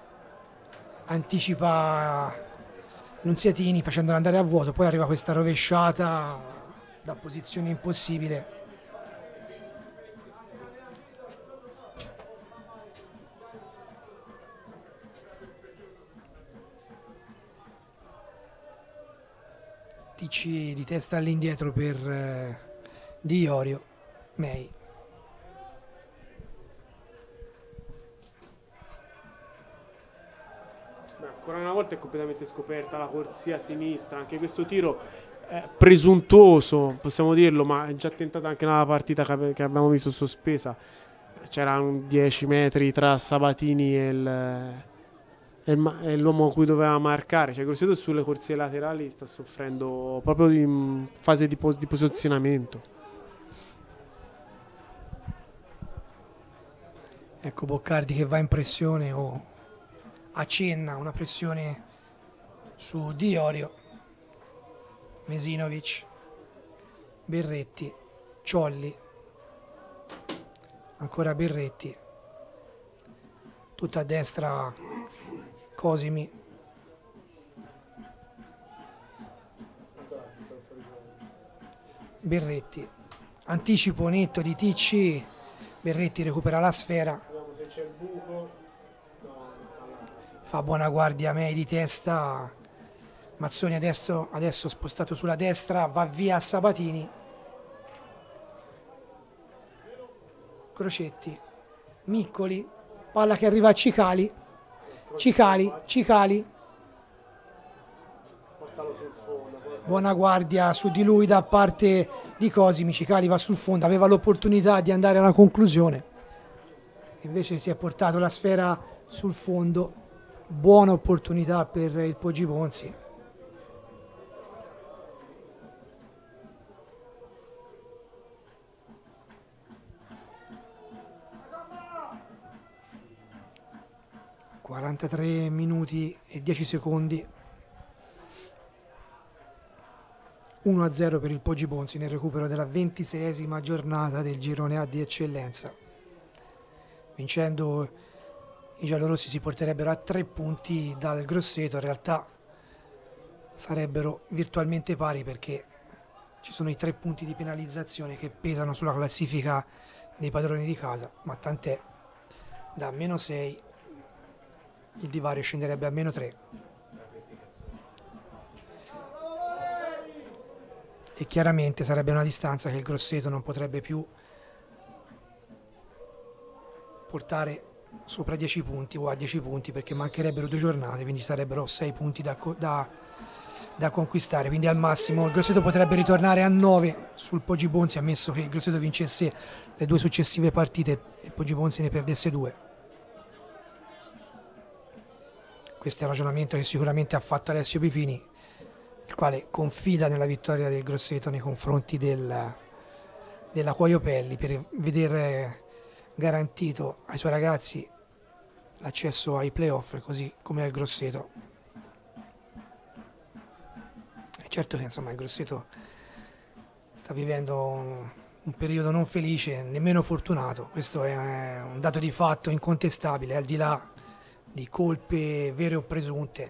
anticipa Nunziatini facendolo andare a vuoto, poi arriva questa rovesciata da posizione impossibile. TC di testa all'indietro per Di Iorio, May. Ancora una volta è completamente scoperta la corsia sinistra, anche questo tiro presuntuoso, possiamo dirlo, ma è già tentato anche nella partita che abbiamo visto sospesa. C'erano 10 metri tra Sabatini e l'uomo a cui doveva marcare. Cioè Grosseto sulle corsie laterali sta soffrendo proprio in fase di posizionamento. Ecco Boccardi che va in pressione o accenna una pressione su Di Iorio. Mesinovic, Berretti, Ciolli, ancora Berretti, tutta a destra Cosimi, Berretti, anticipo netto di TC, Berretti recupera la sfera, fa buona guardia May di testa, Mazzoni adesso spostato sulla destra, va via Sabatini, Crocetti, Miccoli, palla che arriva a Cicali, buona guardia su di lui da parte di Cosimi, Cicali va sul fondo, aveva l'opportunità di andare alla conclusione, invece si è portato la sfera sul fondo, buona opportunità per il Poggibonsi. (43 minuti e 10 secondi). 1-0 per il Poggibonsi nel recupero della 26esima giornata del girone A di eccellenza. Vincendo i giallorossi si porterebbero a 3 punti dal Grosseto, in realtà sarebbero virtualmente pari perché ci sono i 3 punti di penalizzazione che pesano sulla classifica dei padroni di casa, ma tant'è, da -6 il divario scenderebbe a -3. E chiaramente sarebbe una distanza che il Grosseto non potrebbe più portare sopra 10 punti o a 10 punti, perché mancherebbero 2 giornate, quindi sarebbero 6 punti da conquistare, quindi al massimo il Grosseto potrebbe ritornare a 9 sul Poggibonsi, ammesso che il Grosseto vincesse le 2 successive partite e il Poggibonsi ne perdesse 2. Questo è un ragionamento che sicuramente ha fatto Alessio Pifini, il quale confida nella vittoria del Grosseto nei confronti della Cuoio Pelli, per vedere garantito ai suoi ragazzi l'accesso ai playoff, così come al Grosseto. E certo che insomma il Grosseto sta vivendo un periodo non felice, nemmeno fortunato, questo è un dato di fatto incontestabile, al di là di colpe vere o presunte,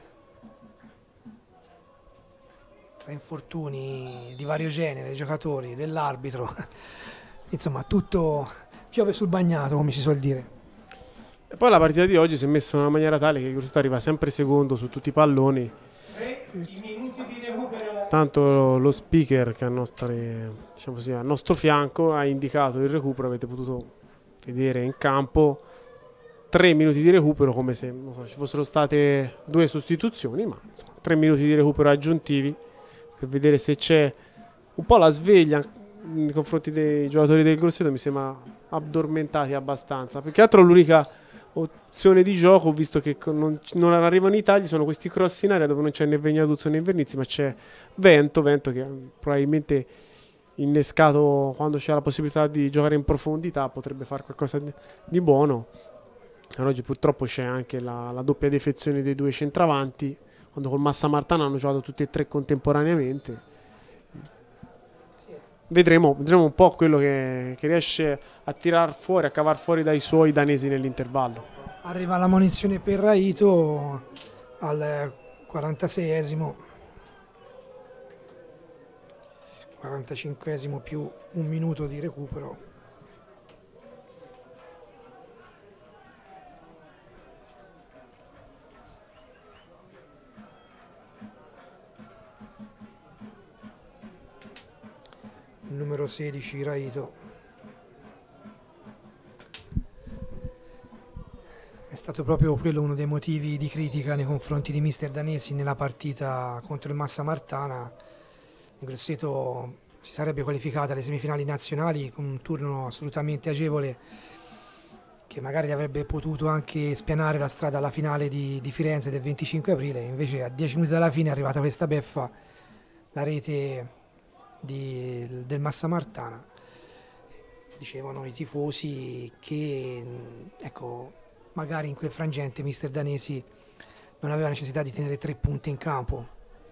tra infortuni di vario genere, giocatori, dell'arbitro, insomma tutto piove sul bagnato, come si suol dire. E poi la partita di oggi si è messa in una maniera tale che il Grosseto arriva sempre secondo su tutti i palloni. Tanto lo speaker che diciamo così, al nostro fianco ha indicato il recupero, avete potuto vedere in campo 3 minuti di recupero, come se non so, ci fossero state 2 sostituzioni, ma insomma, 3 minuti di recupero aggiuntivi per vedere se c'è un po' la sveglia nei confronti dei giocatori del Grosseto. Mi sembra addormentati abbastanza, perché altro l'unica opzione di gioco, visto che non arrivano i tagli, sono questi cross in area dove non c'è né Vegnatuzzo né Vernizzi, ma c'è vento che probabilmente innescato quando c'è la possibilità di giocare in profondità potrebbe fare qualcosa di buono. Oggi purtroppo c'è anche la doppia defezione dei 2 centravanti, quando col Massa Martana hanno giocato tutti e 3 contemporaneamente. Vedremo un po' quello che riesce a tirar fuori, a cavar fuori dai suoi danesi nell'intervallo. Arriva la munizione per Raito al 46esimo, 45esimo più un minuto di recupero. Numero 16 Raito è stato proprio quello uno dei motivi di critica nei confronti di mister Danesi nella partita contro il Massa Martana. Il Grosseto si sarebbe qualificata alle semifinali nazionali con un turno assolutamente agevole, che magari avrebbe potuto anche spianare la strada alla finale di Firenze del 25 aprile, invece a 10 minuti dalla fine è arrivata questa beffa, la rete del Massa Martana. Dicevano i tifosi che ecco, magari in quel frangente mister Danesi non aveva necessità di tenere 3 punti in campo.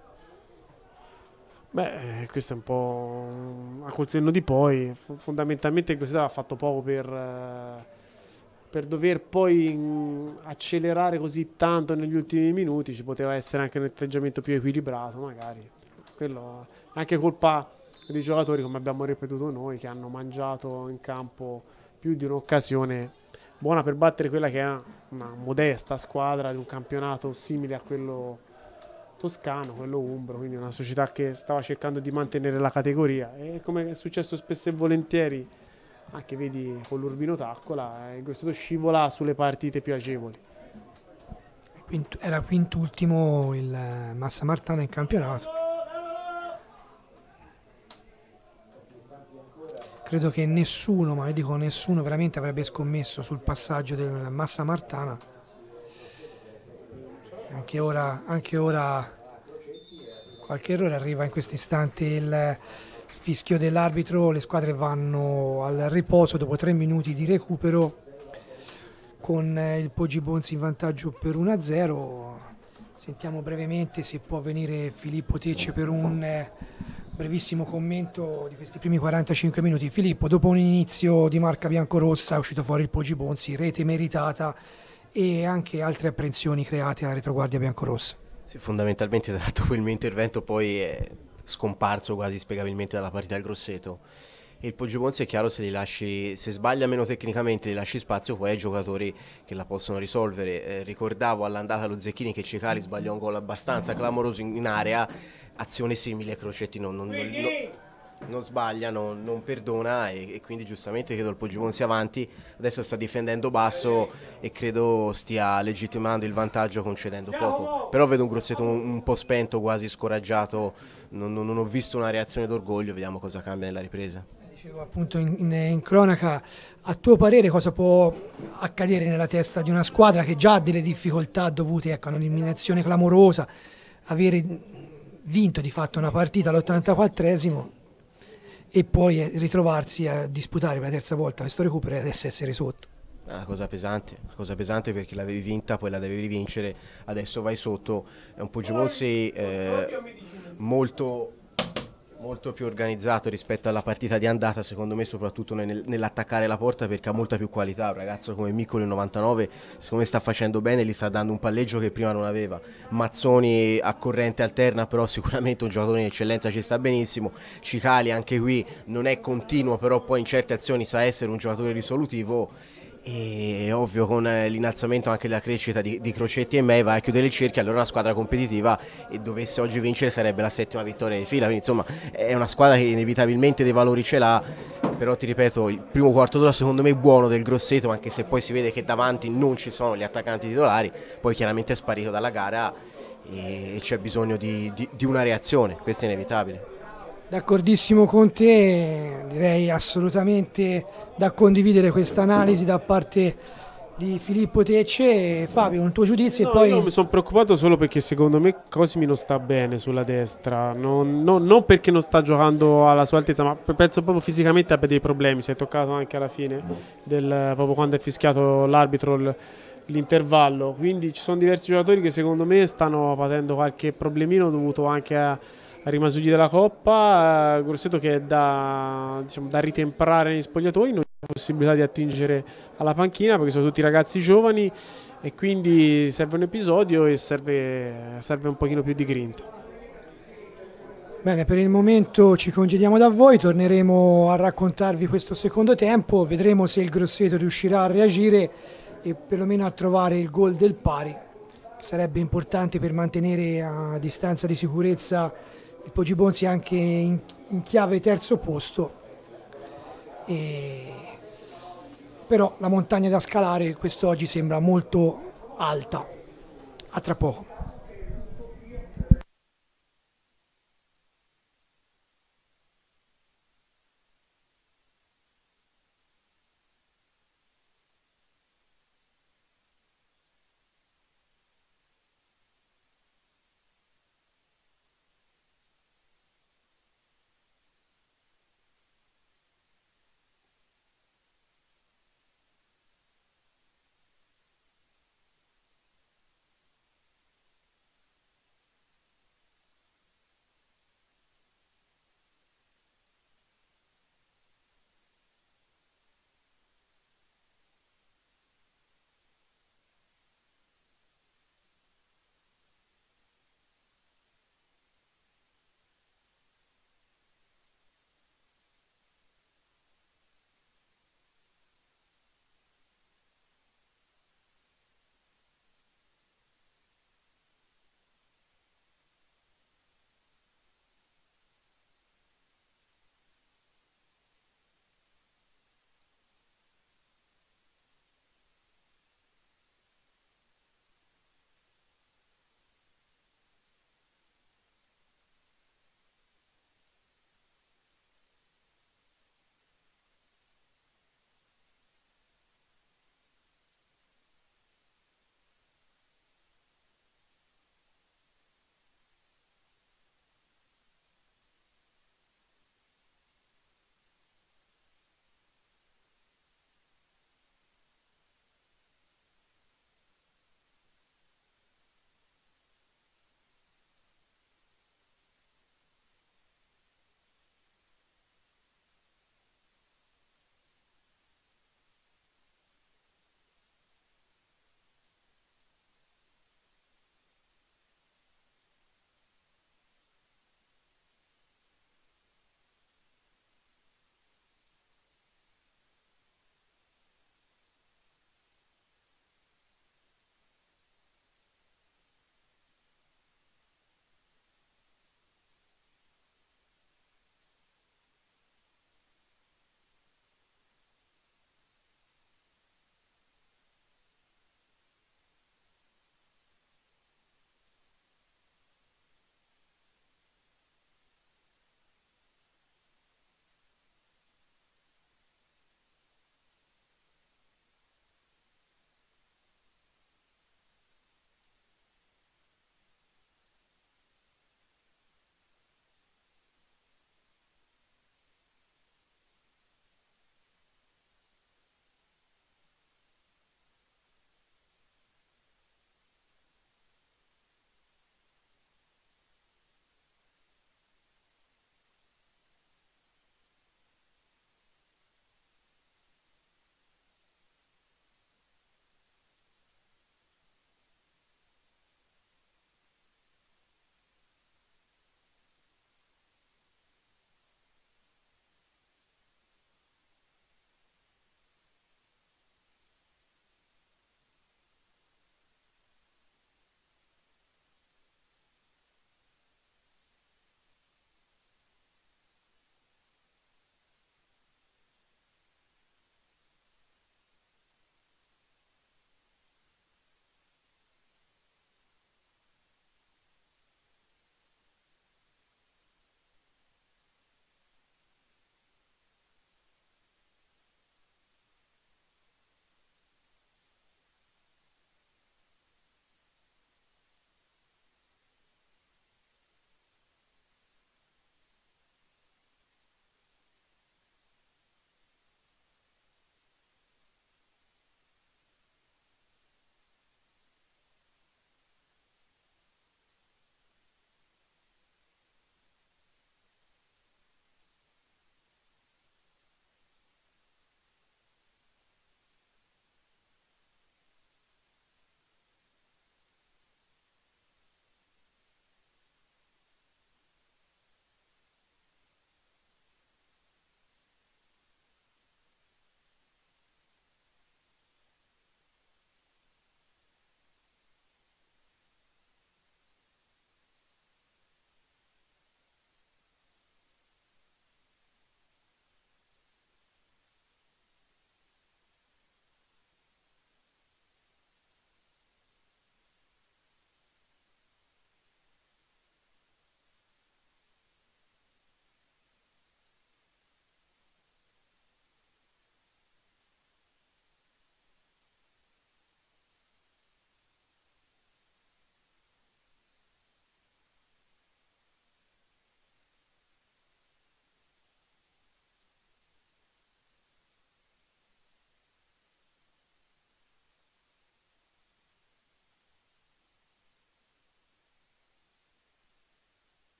Beh, questo è un po' a col senno di poi. Fondamentalmente il Grosseto ha fatto poco per dover poi accelerare così tanto negli ultimi minuti. Ci poteva essere anche un atteggiamento più equilibrato magari. Quello è anche colpa dei giocatori, come abbiamo ripetuto noi, che hanno mangiato in campo più di un'occasione buona per battere quella che è una modesta squadra di un campionato simile a quello toscano, quello umbro, quindi una società che stava cercando di mantenere la categoria, e come è successo spesso e volentieri anche vedi con l'Urbino Taccola, il Grosseto scivola sulle partite più agevoli. Era quintultimo il Massa Martana in campionato. Credo che nessuno, ma io dico nessuno, veramente avrebbe scommesso sul passaggio del Massa Martana. Anche ora qualche errore arriva in questo istante il fischio dell'arbitro, le squadre vanno al riposo dopo 3 minuti di recupero con il Poggibonsi in vantaggio per 1-0. Sentiamo brevemente se può venire Filippo Tecce per un brevissimo commento di questi primi 45 minuti. Filippo, dopo un inizio di marca biancorossa è uscito fuori il Poggibonsi, rete meritata e anche altre apprensioni create alla retroguardia biancorossa. Sì, fondamentalmente dopo il mio intervento poi è scomparso quasi spiegabilmente dalla partita del Grosseto. E il Poggiomonzi è chiaro, se li lasci, se sbaglia meno tecnicamente, li lasci spazio, poi ai giocatori che la possono risolvere. Ricordavo all'andata lo Zecchini che Cicali sbagliò un gol abbastanza clamoroso in area, azione simile, Crocetti non sbaglia, non perdona e quindi giustamente credo il Poggiomonzi avanti, adesso sta difendendo basso e credo stia legittimando il vantaggio concedendo poco. Però vedo un Grosseto un po' spento, quasi scoraggiato, non ho visto una reazione d'orgoglio, vediamo cosa cambia nella ripresa. Dicevo appunto in cronaca, a tuo parere cosa può accadere nella testa di una squadra che già ha delle difficoltà dovute, ecco, a un'eliminazione clamorosa, avere vinto di fatto una partita all'84esimo e poi ritrovarsi a disputare per la terza volta questo recupero e adesso essere sotto? Una cosa pesante perché l'avevi vinta, poi la devi rivincere, adesso vai sotto, è un Poggiomonzi molto più organizzato rispetto alla partita di andata, secondo me, soprattutto nell'attaccare la porta, perché ha molta più qualità. Un ragazzo come Miccoli, il 99, secondo me sta facendo bene, gli sta dando un palleggio che prima non aveva. Mazzoni a corrente alterna, però sicuramente un giocatore in eccellenza, ci sta benissimo. Cicali anche qui non è continuo, però poi in certe azioni sa essere un giocatore risolutivo. E ovvio, con l'innalzamento anche della crescita di Crocetti e me va a chiudere il cerchio, allora una squadra competitiva, e dovesse oggi vincere sarebbe la 7ª vittoria di fila, quindi insomma è una squadra che inevitabilmente dei valori ce l'ha. Però ti ripeto, il primo quarto d'ora secondo me è buono del Grosseto, anche se poi si vede che davanti non ci sono gli attaccanti titolari, poi chiaramente è sparito dalla gara e c'è bisogno di una reazione, questo è inevitabile. D'accordissimo con te, direi assolutamente da condividere questa analisi da parte di Filippo Tecce. Fabio, un tuo giudizio? No, e poi... io mi sono preoccupato solo perché secondo me Cosimi non sta bene sulla destra, non perché non sta giocando alla sua altezza, ma penso proprio fisicamente abbia dei problemi. Si è toccato anche alla fine, proprio quando è fischiato l'arbitro l'intervallo, quindi ci sono diversi giocatori che secondo me stanno patendo qualche problemino dovuto anche a rimasugli della Coppa. Grosseto che è da ritemprare negli spogliatoi, non c'è possibilità di attingere alla panchina perché sono tutti ragazzi giovani e quindi serve un episodio e serve un pochino più di grinta. Bene, per il momento ci congediamo da voi, torneremo a raccontarvi questo secondo tempo, vedremo se il Grosseto riuscirà a reagire e perlomeno a trovare il gol del pari, che sarebbe importante per mantenere a distanza di sicurezza il Poggibonsi anche in chiave terzo posto. Però la montagna da scalare quest'oggi sembra molto alta. A tra poco.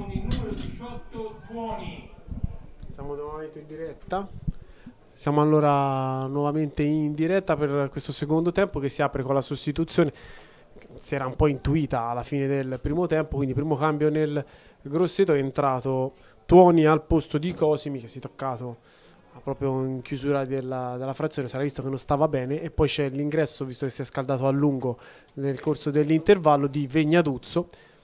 con il numero 18 Tuoni. Siamo nuovamente in diretta. Siamo allora nuovamente in diretta per questo secondo tempo che si apre con la sostituzione. Si era un po' intuita alla fine del primo tempo, quindi primo cambio nel Grosseto, è entrato Tuoni al posto di Cosimi che si è toccato proprio in chiusura della frazione, si era visto che non stava bene, e poi c'è l'ingresso, visto che si è scaldato a lungo nel corso dell'intervallo, di Vegnaduzzo,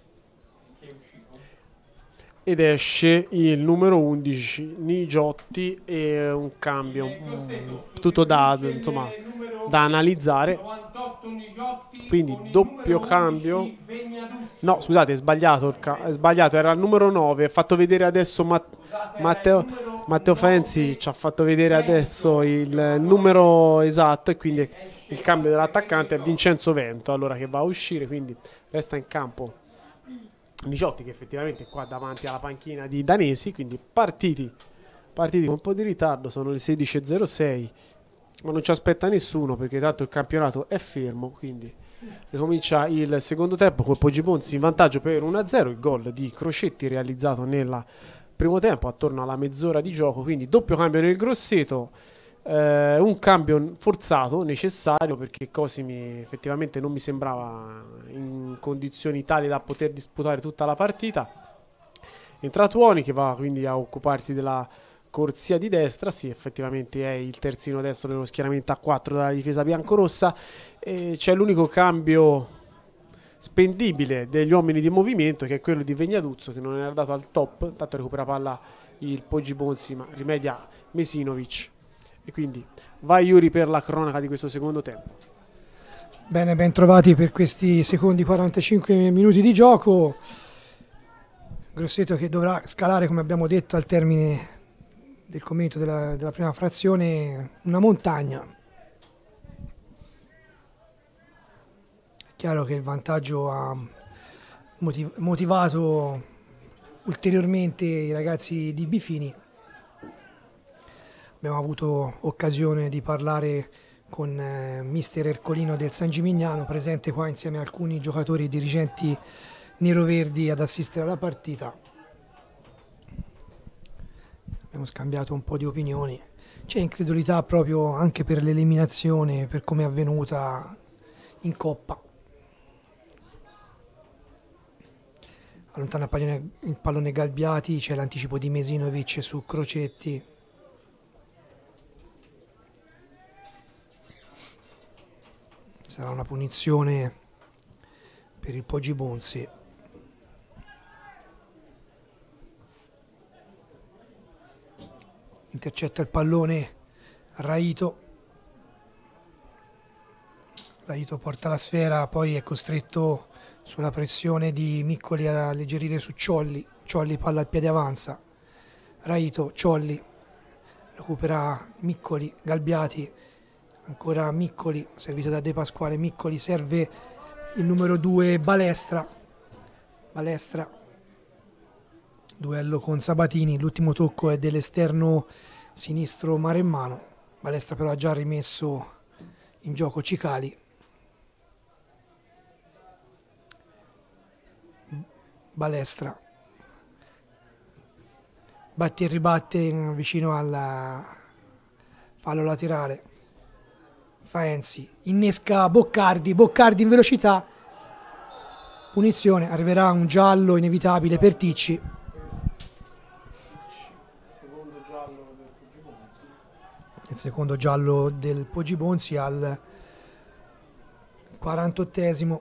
ed esce il numero 11 Nigiotti, e un cambio tutto da analizzare, quindi doppio cambio. No, scusate, è sbagliato, era il numero 9, ha fatto vedere adesso Matteo Fenzi ci ha fatto vedere adesso il numero esatto, e quindi il cambio dell'attaccante è Vincenzo Vento, allora, che va a uscire, quindi resta in campo Nigiotti, che effettivamente è qua davanti alla panchina di Danesi, quindi partiti con un po' di ritardo, sono le 16:06, ma non ci aspetta nessuno perché tanto il campionato è fermo, quindi ricomincia il secondo tempo con Poggibonsi in vantaggio per 1-0, il gol di Crocetti realizzato nel primo tempo attorno alla mezz'ora di gioco, quindi doppio cambio nel Grosseto, un cambio forzato, necessario, perché Cosimi effettivamente non mi sembrava in condizioni tali da poter disputare tutta la partita. Entra Tuoni, che va quindi a occuparsi della corsia di destra, sì, effettivamente è il terzino destro dello schieramento a 4 della difesa biancorossa, e c'è l'unico cambio spendibile degli uomini di movimento, che è quello di Vegnaduzzo, che non era dato al top, tanto recupera palla il Poggibonsi, ma rimedia Mesinovic, e quindi vai Yuri per la cronaca di questo secondo tempo. Bene, ben trovati per questi secondi 45 minuti di gioco. Grosseto che dovrà scalare, come abbiamo detto al termine del commento della prima frazione, una montagna. È chiaro che il vantaggio ha motivato ulteriormente i ragazzi di Bifini. Abbiamo avuto occasione di parlare con mister Ercolino del San Gimignano, presente qua insieme a alcuni giocatori e dirigenti neroverdi ad assistere alla partita. Abbiamo scambiato un po' di opinioni. C'è incredulità proprio anche per l'eliminazione, per come è avvenuta in Coppa. Allontana il pallone Galbiati, c'è l'anticipo di Mesinovic su Crocetti. Sarà una punizione per il Poggibonsi. Intercetta il pallone Raito. Raito porta la sfera, poi è costretto sulla pressione di Miccoli a alleggerire su Ciolli. Ciolli, palla al piede, avanza. Raito, Ciolli, recupera Miccoli, Galbiati. Ancora Miccoli, servito da De Pasquale. Miccoli serve il numero 2 Balestra. Balestra, duello con Sabatini, l'ultimo tocco è dell'esterno sinistro Maremmano. Balestra però ha già rimesso in gioco Cicali. Balestra batte e ribatte vicino al fallo laterale. Faenzi innesca Boccardi in velocità, punizione, arriverà un giallo inevitabile per Ticci. Il secondo giallo del Poggibonsi al 48esimo.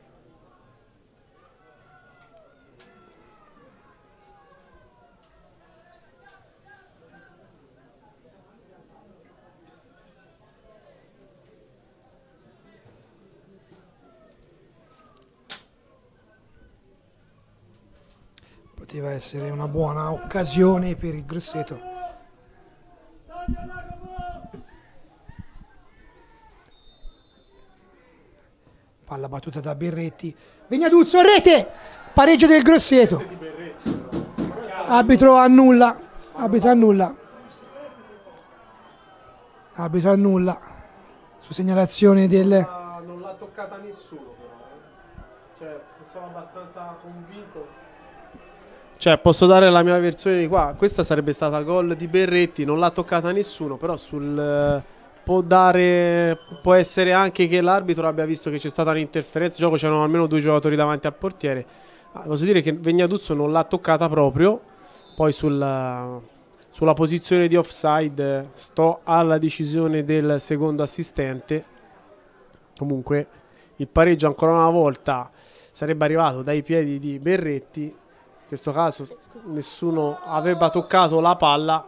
Poteva essere una buona occasione per il Grosseto. Palla battuta da Berretti. Vegnaduzzo, rete! Pareggio del Grosseto. Arbitro annulla. Arbitro annulla. Su segnalazione del... Non l'ha toccata nessuno però. Cioè, sono abbastanza convinto. Cioè, posso dare la mia versione di qua. Questa sarebbe stata gol di Berretti, non l'ha toccata nessuno, però può essere anche che l'arbitro abbia visto che c'è stata un'interferenza. In gioco c'erano almeno 2 giocatori davanti al portiere. Posso dire che Vegnaduzzo non l'ha toccata proprio. Poi sulla posizione di offside sto alla decisione del secondo assistente. Comunque il pareggio ancora una volta sarebbe arrivato dai piedi di Berretti. In questo caso nessuno aveva toccato la palla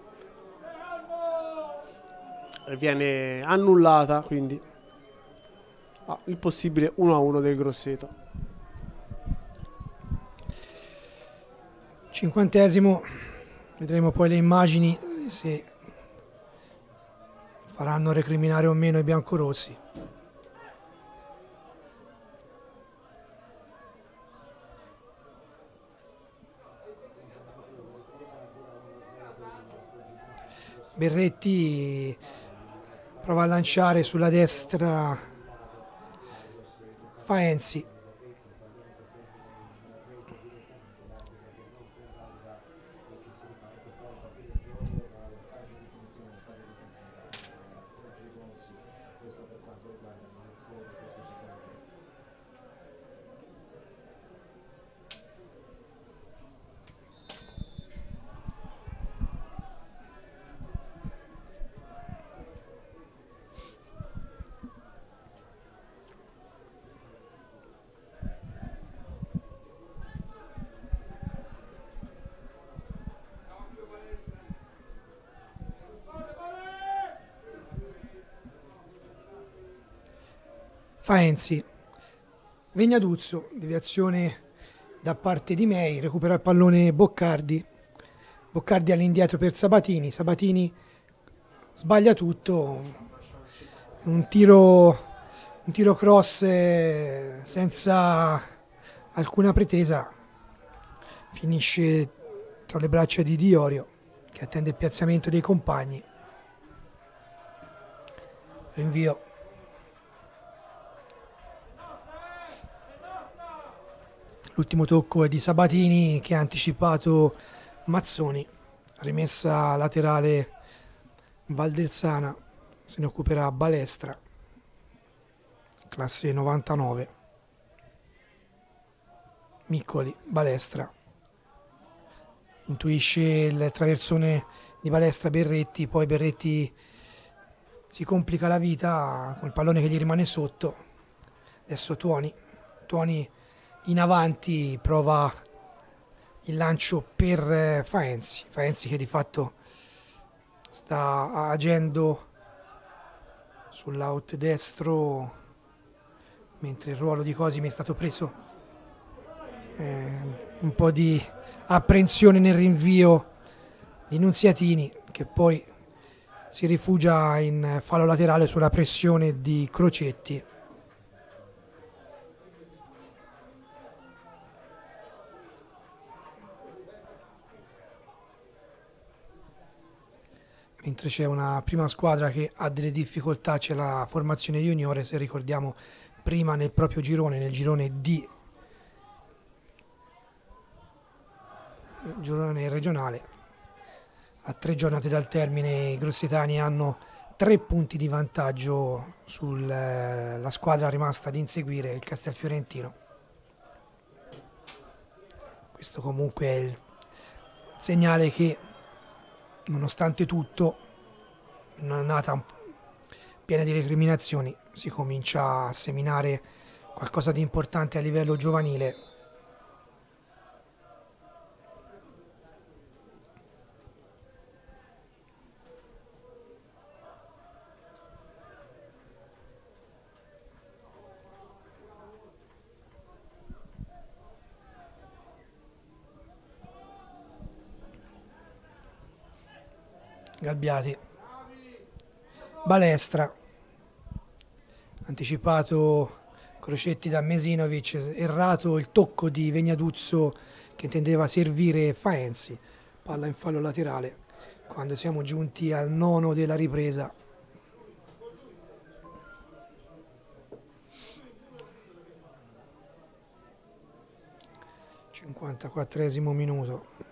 e viene annullata, quindi il possibile 1-1 del Grosseto. 50esimo, vedremo poi le immagini se faranno recriminare o meno i biancorossi. Berretti prova a lanciare sulla destra Faenzi. Faenzi, Vegnaduzzo, deviazione da parte di Mei, recupera il pallone Boccardi, Boccardi all'indietro per Sabatini, Sabatini sbaglia tutto, un tiro cross senza alcuna pretesa, finisce tra le braccia di Diorio che attende il piazzamento dei compagni, rinvio. L'ultimo tocco è di Sabatini che ha anticipato Mazzoni, rimessa laterale Valdelsana, se ne occuperà Balestra, classe 99, Miccoli, Balestra, intuisce il traversone di Balestra Berretti, poi Berretti si complica la vita con il pallone che gli rimane sotto, adesso Tuoni in avanti prova il lancio per Faenzi che di fatto sta agendo sull'out destro mentre il ruolo di Cosimi è stato preso, un po' di apprensione nel rinvio di Nunziatini che poi si rifugia in fallo laterale sulla pressione di Crocetti. Mentre c'è una prima squadra che ha delle difficoltà, c'è la formazione juniore, se ricordiamo prima nel proprio girone, nel girone D, girone regionale, a 3 giornate dal termine i grossetani hanno 3 punti di vantaggio sulla squadra rimasta ad inseguire, il Castelfiorentino. Questo comunque è il segnale che nonostante tutto, in un'annata piena di recriminazioni, si comincia a seminare qualcosa di importante a livello giovanile. Galbiati, Balestra, anticipato Crocetti da Mesinovic, errato il tocco di Vegnaduzzo che intendeva servire Faenzi, palla in fallo laterale quando siamo giunti al 9 della ripresa. (54esimo minuto).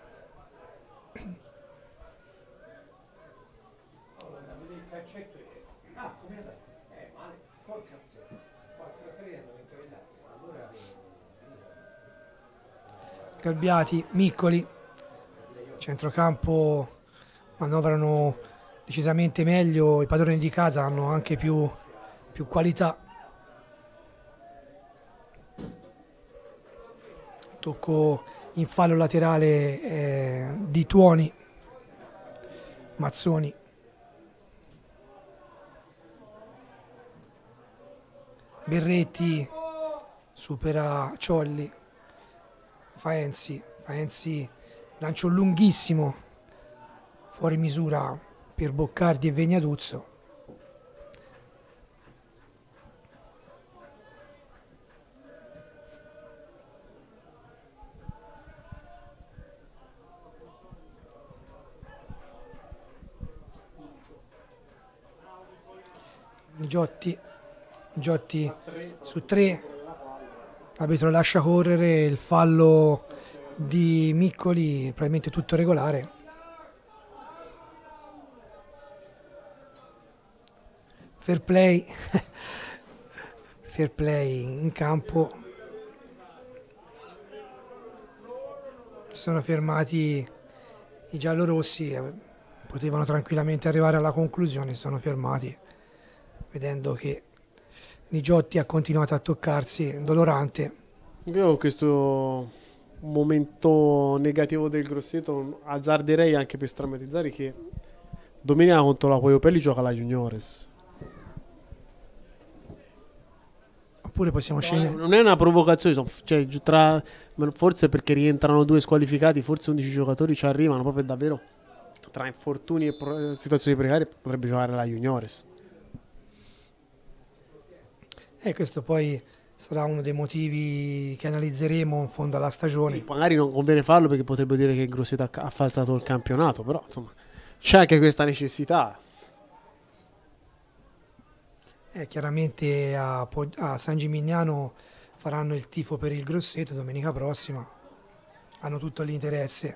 Galbiati, Miccoli, centrocampo manovrano decisamente meglio, i padroni di casa hanno anche più qualità. Tocco in fallo laterale di Tuoni, Mazzoni. Berretti supera Ciolli, Faenzi, lancio lunghissimo, fuori misura per Boccardi e Vegnaduzzo. Giotti su 3, l'arbitro lascia correre, il fallo di Miccoli probabilmente tutto regolare. Fair play fair play in campo, sono fermati i giallorossi, potevano tranquillamente arrivare alla conclusione, sono fermati vedendo che Nigiotti ha continuato a toccarsi, dolorante. Io questo momento negativo del Grosseto azzarderei anche per strammatizzare che domenica contro la Poiopelli gioca la Juniores. Oppure possiamo scegliere. Non è una provocazione, cioè, forse perché rientrano 2 squalificati, forse 11 giocatori ci arrivano, proprio davvero tra infortuni e situazioni precarie potrebbe giocare la Juniores. Questo poi sarà uno dei motivi che analizzeremo in fondo alla stagione. Sì, magari non conviene farlo perché potrebbe dire che il Grosseto ha falsato il campionato, però insomma c'è anche questa necessità. Chiaramente a San Gimignano faranno il tifo per il Grosseto domenica prossima, hanno tutto l'interesse.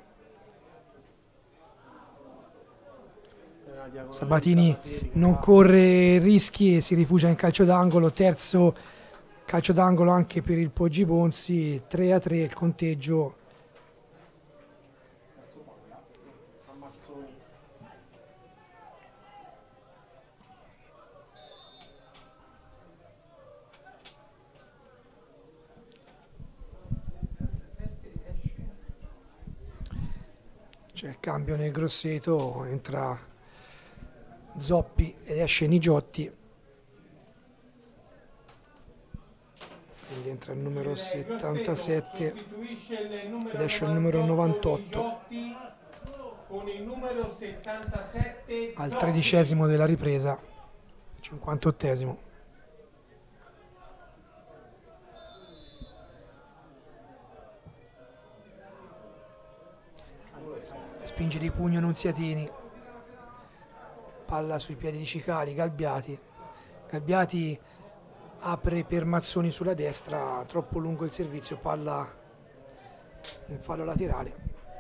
Sabatini non corre rischi e si rifugia in calcio d'angolo, terzo calcio d'angolo anche per il Poggi Bonzi, 3-3 il conteggio. C'è il cambio nel Grosseto, entra Zoppi ed esce Nigiotti, quindi entra il numero 77 ed esce il numero 98 al 13° della ripresa, 58°. Spinge di pugno Nunziatini, palla sui piedi di Cicali, Galbiati apre per Mazzoni sulla destra, troppo lungo il servizio, palla in fallo laterale.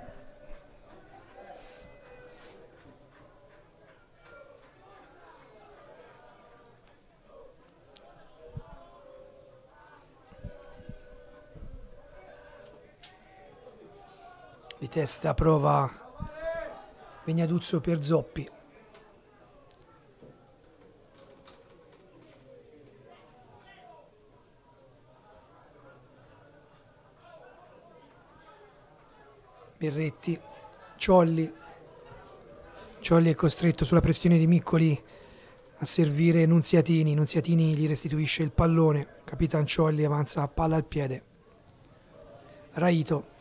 Di testa prova Vegnaduzzo per Zoppi. Berretti, Ciolli è costretto sulla pressione di Miccoli a servire Nunziatini gli restituisce il pallone, Capitan Ciolli avanza a palla al piede. Raito,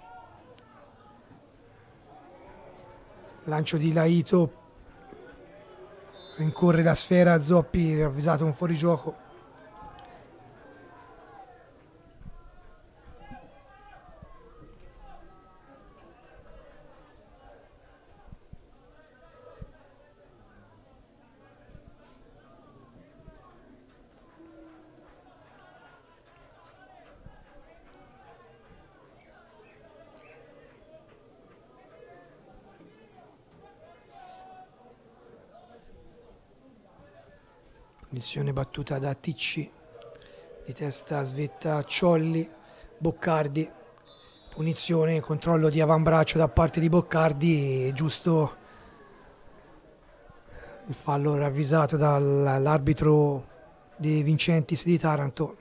lancio di Laito, rincorre la sfera, Zoppi ravvisato un fuorigioco. Punizione battuta da Ticci, di testa svetta Ciolli, Boccardi, punizione, controllo di avambraccio da parte di Boccardi, giusto il fallo ravvisato dall'arbitro De Vincentis di Taranto.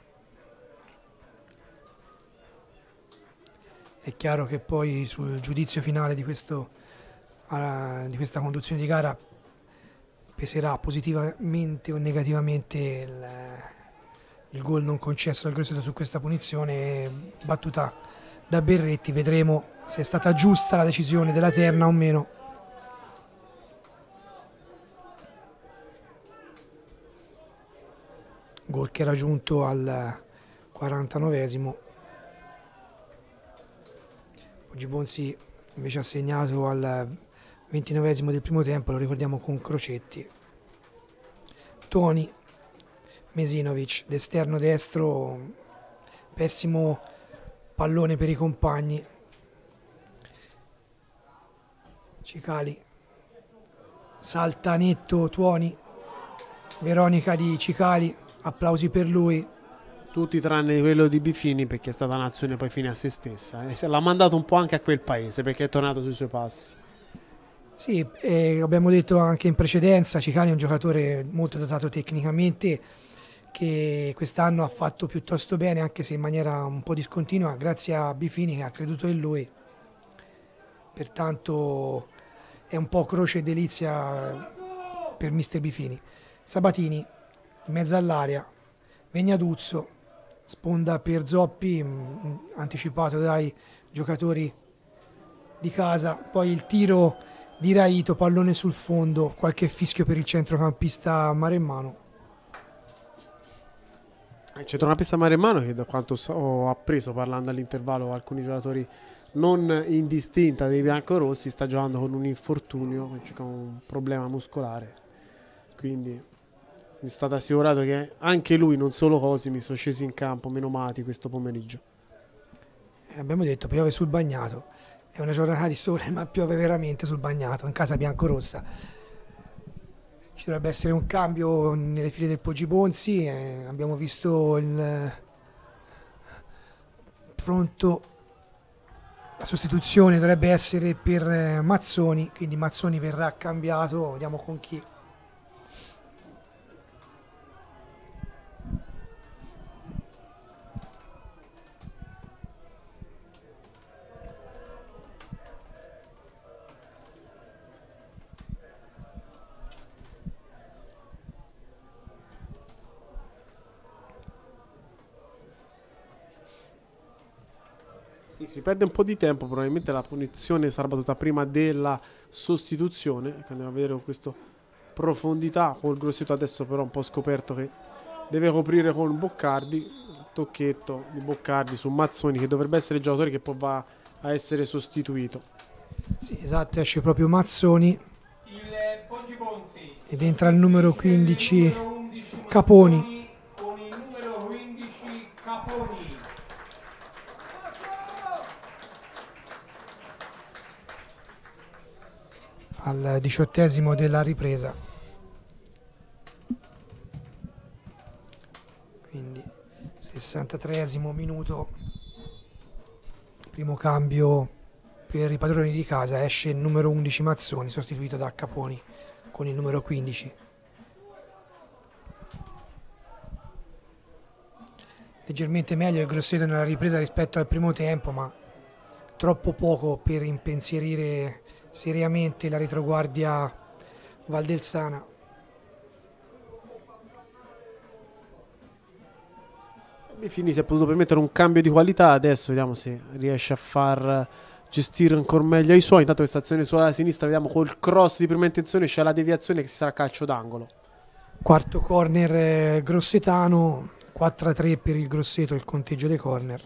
È chiaro che poi sul giudizio finale di questa conduzione di gara peserà positivamente o negativamente il gol non concesso dal Grosseto su questa punizione battuta da Berretti. Vedremo se è stata giusta la decisione della terna o meno. Gol che era giunto al 49esimo. Poggibonsi invece ha segnato al 29esimo del primo tempo, lo ricordiamo con Crocetti. Toni, Mesinovic, d'esterno destro, pessimo pallone per i compagni. Cicali, salta netto Tuoni, Veronica di Cicali, applausi per lui. Tutti tranne quello di Bifini, perché è stata un'azione poi fine a se stessa. E l'ha mandato un po' anche a quel paese, perché è tornato sui suoi passi. Sì, abbiamo detto anche in precedenza, Cicali è un giocatore molto dotato tecnicamente, che quest'anno ha fatto piuttosto bene, anche se in maniera un po' discontinua, grazie a Bifini che ha creduto in lui. Pertanto è un po' croce e delizia per mister Bifini. Sabatini, in mezzo all'area, Vegnaduzzo, sponda per Zoppi, anticipato dai giocatori di casa, poi il tiro di Raito, pallone sul fondo, qualche fischio per il centrocampista maremmano. Il centrocampista maremmano che, da quanto ho appreso parlando all'intervallo, alcuni giocatori non indistinta dei biancorossi, sta giocando con un infortunio, con un problema muscolare, quindi mi è stato assicurato che anche lui, non solo Cosimi, sono scesi in campo menomati questo pomeriggio. Abbiamo detto piove sul bagnato, è una giornata di sole ma piove veramente sul bagnato in casa biancorossa. Ci dovrebbe essere un cambio nelle file del Poggibonsi, abbiamo visto pronto, la sostituzione dovrebbe essere per Mazzoni, quindi Mazzoni verrà cambiato, vediamo con chi. Si perde un po' di tempo, probabilmente la punizione sarà battuta prima della sostituzione, andiamo a vedere con questa profondità, col Grosseto adesso però un po' scoperto che deve coprire con Boccardi, tocchetto di Boccardi su Mazzoni che dovrebbe essere il giocatore che poi va a essere sostituito. Sì, esatto, esce proprio Mazzoni ed entra il numero 15 Caponi. Con il numero 15 Caponi. Al 18esimo della ripresa, quindi 63esimo minuto, primo cambio per i padroni di casa, esce il numero 11 Mazzoni sostituito da Caponi con il numero 15. Leggermente meglio il Grosseto nella ripresa rispetto al primo tempo, ma troppo poco per impensierire seriamente la retroguardia valdelsana. Bifini si è potuto permettere un cambio di qualità, adesso vediamo se riesce a far gestire ancora meglio i suoi. Intanto questa azione sulla sinistra, vediamo col cross di prima intenzione c'è la deviazione che sarà calcio d'angolo. Quarto corner grossetano, 4-3 per il Grosseto il conteggio dei corner.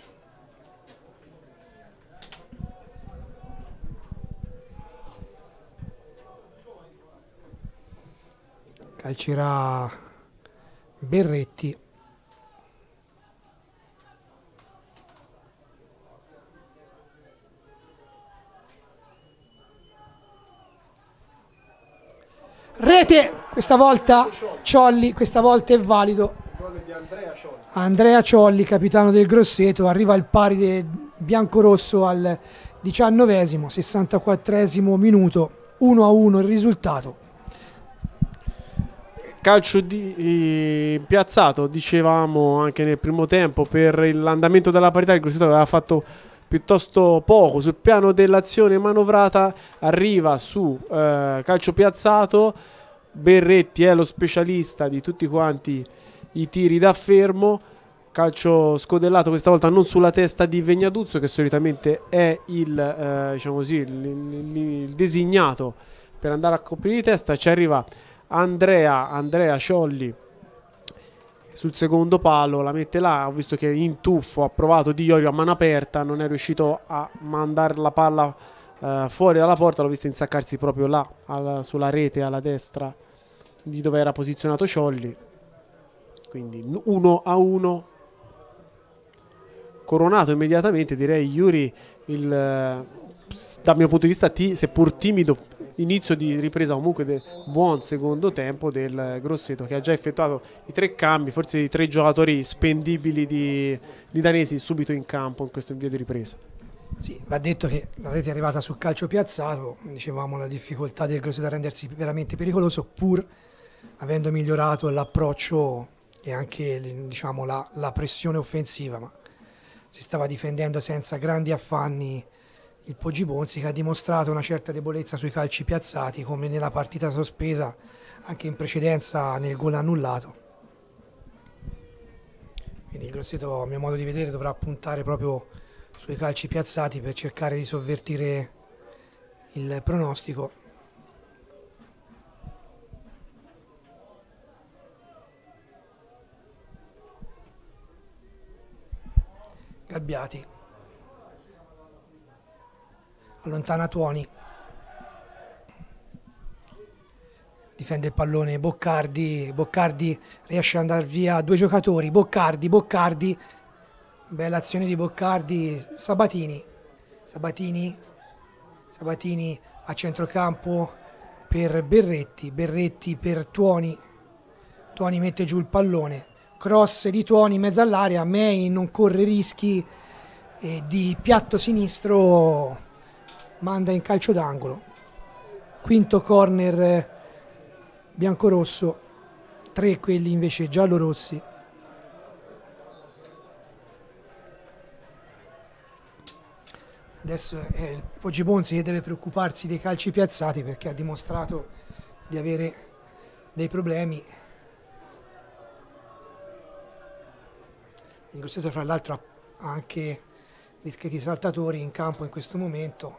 Calcerà Berretti. Rete! rete, questa volta Ciolli, questa volta è valido. Gol di Andrea Ciolli. Andrea Ciolli, capitano del Grosseto, arriva al pari del biancorosso al 19esimo, 64esimo minuto, 1-1 il risultato. Calcio piazzato, dicevamo anche nel primo tempo, per l'andamento della parità il Grosseto aveva fatto piuttosto poco. Sul piano dell'azione manovrata arriva su calcio piazzato, Berretti è lo specialista di tutti quanti i tiri da fermo, calcio scodellato questa volta non sulla testa di Vegnaduzzo, che solitamente è diciamo così, il designato per andare a coprire di testa. Ci arriva Andrea Ciolli sul secondo palo, la mette là. Ho visto che in tuffo ha provato Di Iorio a mano aperta, non è riuscito a mandare la palla fuori dalla porta, l'ho vista insaccarsi proprio là sulla rete alla destra di dove era posizionato Ciolli. Quindi 1-1, coronato immediatamente, direi, Yuri, dal mio punto di vista seppur timido inizio di ripresa, comunque buon secondo tempo del Grosseto, che ha già effettuato i 3 cambi, forse i 3 giocatori spendibili di danesi subito in campo in questo invio di ripresa. Sì, va detto che la rete è arrivata sul calcio piazzato, dicevamo la difficoltà del Grosseto a rendersi veramente pericoloso, pur avendo migliorato l'approccio e anche, diciamo, la pressione offensiva, ma si stava difendendo senza grandi affanni il Poggibonsi, che ha dimostrato una certa debolezza sui calci piazzati, come nella partita sospesa, anche in precedenza nel gol annullato. Quindi il Grosseto, a mio modo di vedere, dovrà puntare proprio sui calci piazzati per cercare di sovvertire il pronostico. Gabbiati allontana Tuoni, difende il pallone Boccardi riesce ad andare via 2 giocatori, Boccardi, bella azione di Boccardi, Sabatini a centrocampo per Berretti per Tuoni mette giù il pallone, cross di Tuoni in mezzo all'area, May non corre rischi e di piatto sinistro manda in calcio d'angolo. Quinto corner biancorosso, 3 quelli invece giallorossi. Adesso è il Poggibonsi che deve preoccuparsi dei calci piazzati, perché ha dimostrato di avere dei problemi. Il Grosseto, fra l'altro, ha anche discreti saltatori in campo in questo momento.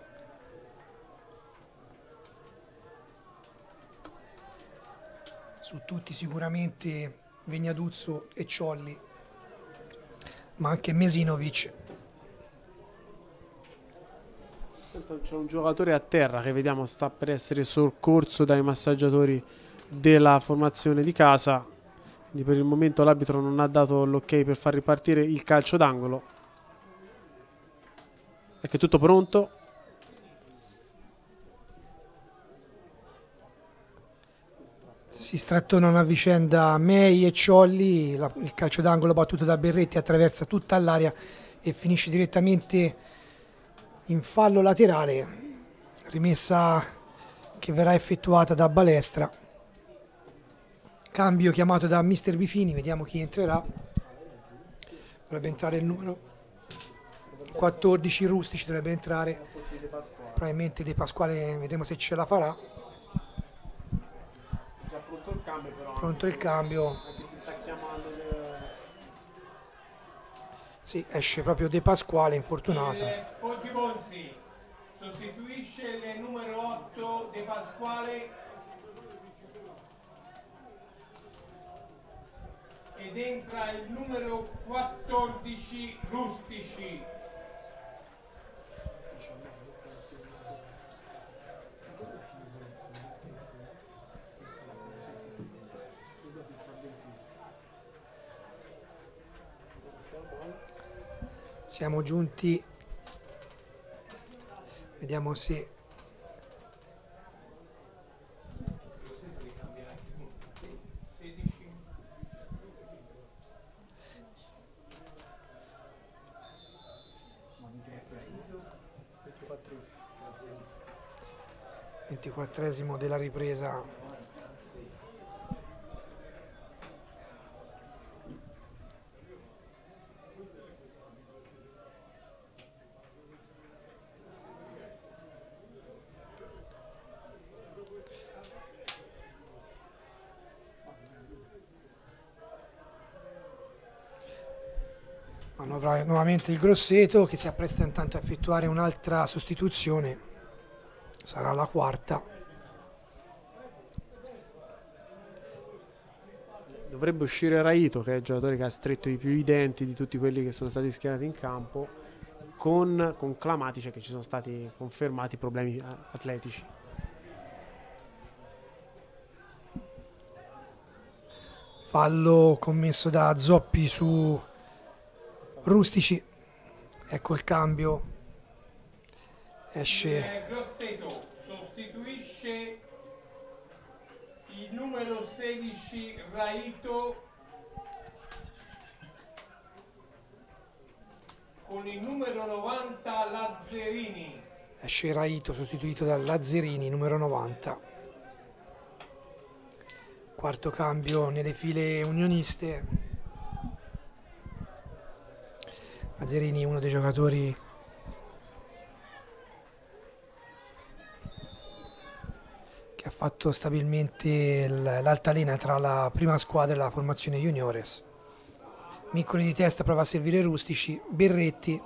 Su tutti sicuramente Vegnaduzzo e Ciolli, ma anche Mesinovic. C'è un giocatore a terra che vediamo sta per essere soccorso dai massaggiatori della formazione di casa. Quindi per il momento l'arbitro non ha dato l'ok per far ripartire il calcio d'angolo. Ecco, è tutto pronto. Si strattonano a vicenda May e Ciolli, il calcio d'angolo battuto da Berretti attraversa tutta l'area e finisce direttamente in fallo laterale, rimessa che verrà effettuata da Balestra. Cambio chiamato da Mister Bifini, vediamo chi entrerà. Dovrebbe entrare il numero 14, Rustici dovrebbe entrare, probabilmente De Pasquale, vedremo se ce la farà. Già pronto il cambio, però. Pronto il cambio. Anche si sta chiamando. Sì, esce proprio De Pasquale, infortunato. Il Poggibonsi sostituisce il numero 8 De Pasquale ed entra il numero 14 Rustici. Siamo giunti, vediamo se 24esimo della ripresa. Manovra nuovamente il Grosseto, che si appresta intanto a effettuare un'altra sostituzione, sarà la quarta. Dovrebbe uscire Raito, che è il giocatore che ha stretto di più i denti di tutti quelli che sono stati schierati in campo, con Clamatice, che ci sono stati confermati problemi atletici. Fallo commesso da Zoppi su Rustici, ecco il cambio, esce Grosseto sostituisce il numero 16 Raito con il numero 90 Lazzerini. esce Raito sostituito da Lazzerini, numero 90. Quarto cambio nelle file unioniste. Lazzerini, uno dei giocatori che ha fatto stabilmente l'altalena tra la prima squadra e la formazione juniores. Miccoli di testa, prova a servire Rustici, Berretti.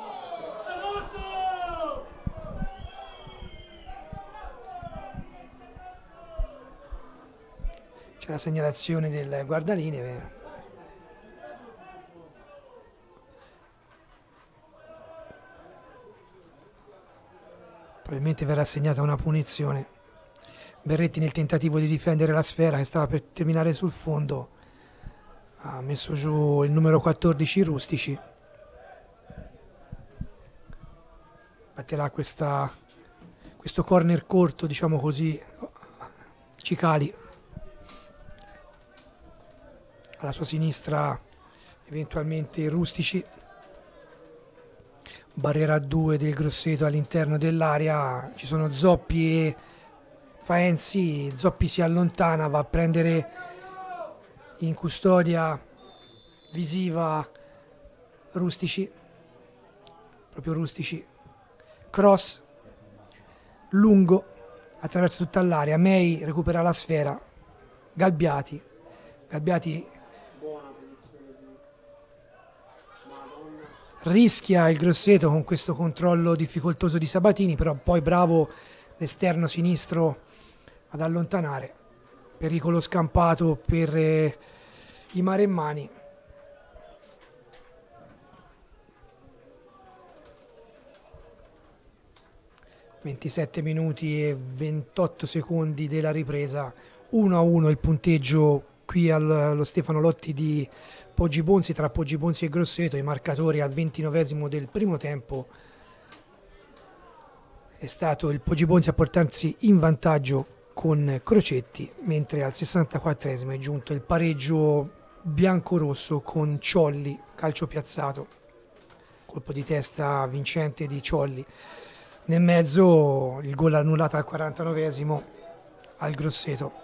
C'è la segnalazione del guardalinee. Probabilmente verrà assegnata una punizione. Berretti, nel tentativo di difendere la sfera che stava per terminare sul fondo, ha messo giù il numero 14 Rustici. Batterà questo corner corto, diciamo così, Cicali. Alla sua sinistra eventualmente Rustici. Barriera a 2 del Grosseto all'interno dell'area, ci sono Zoppi e Faenzi. Zoppi si allontana, va a prendere in custodia visiva Rustici, proprio Rustici, cross lungo attraverso tutta l'area. May recupera la sfera, Galbiati rischia il Grosseto con questo controllo difficoltoso di Sabatini, però poi bravo l'esterno sinistro ad allontanare. Pericolo scampato per i maremmani. (27 minuti e 28 secondi della ripresa), 1-1 il punteggio qui allo Stefano Lotti di Poggibonsi, tra Poggibonsi e Grosseto. I marcatori al 29esimo del primo tempo è stato il Poggibonsi a portarsi in vantaggio con Crocetti, mentre al 64esimo è giunto il pareggio bianco-rosso con Ciolli, calcio piazzato, colpo di testa vincente di Ciolli. Nel mezzo il gol annullato al 49esimo al Grosseto.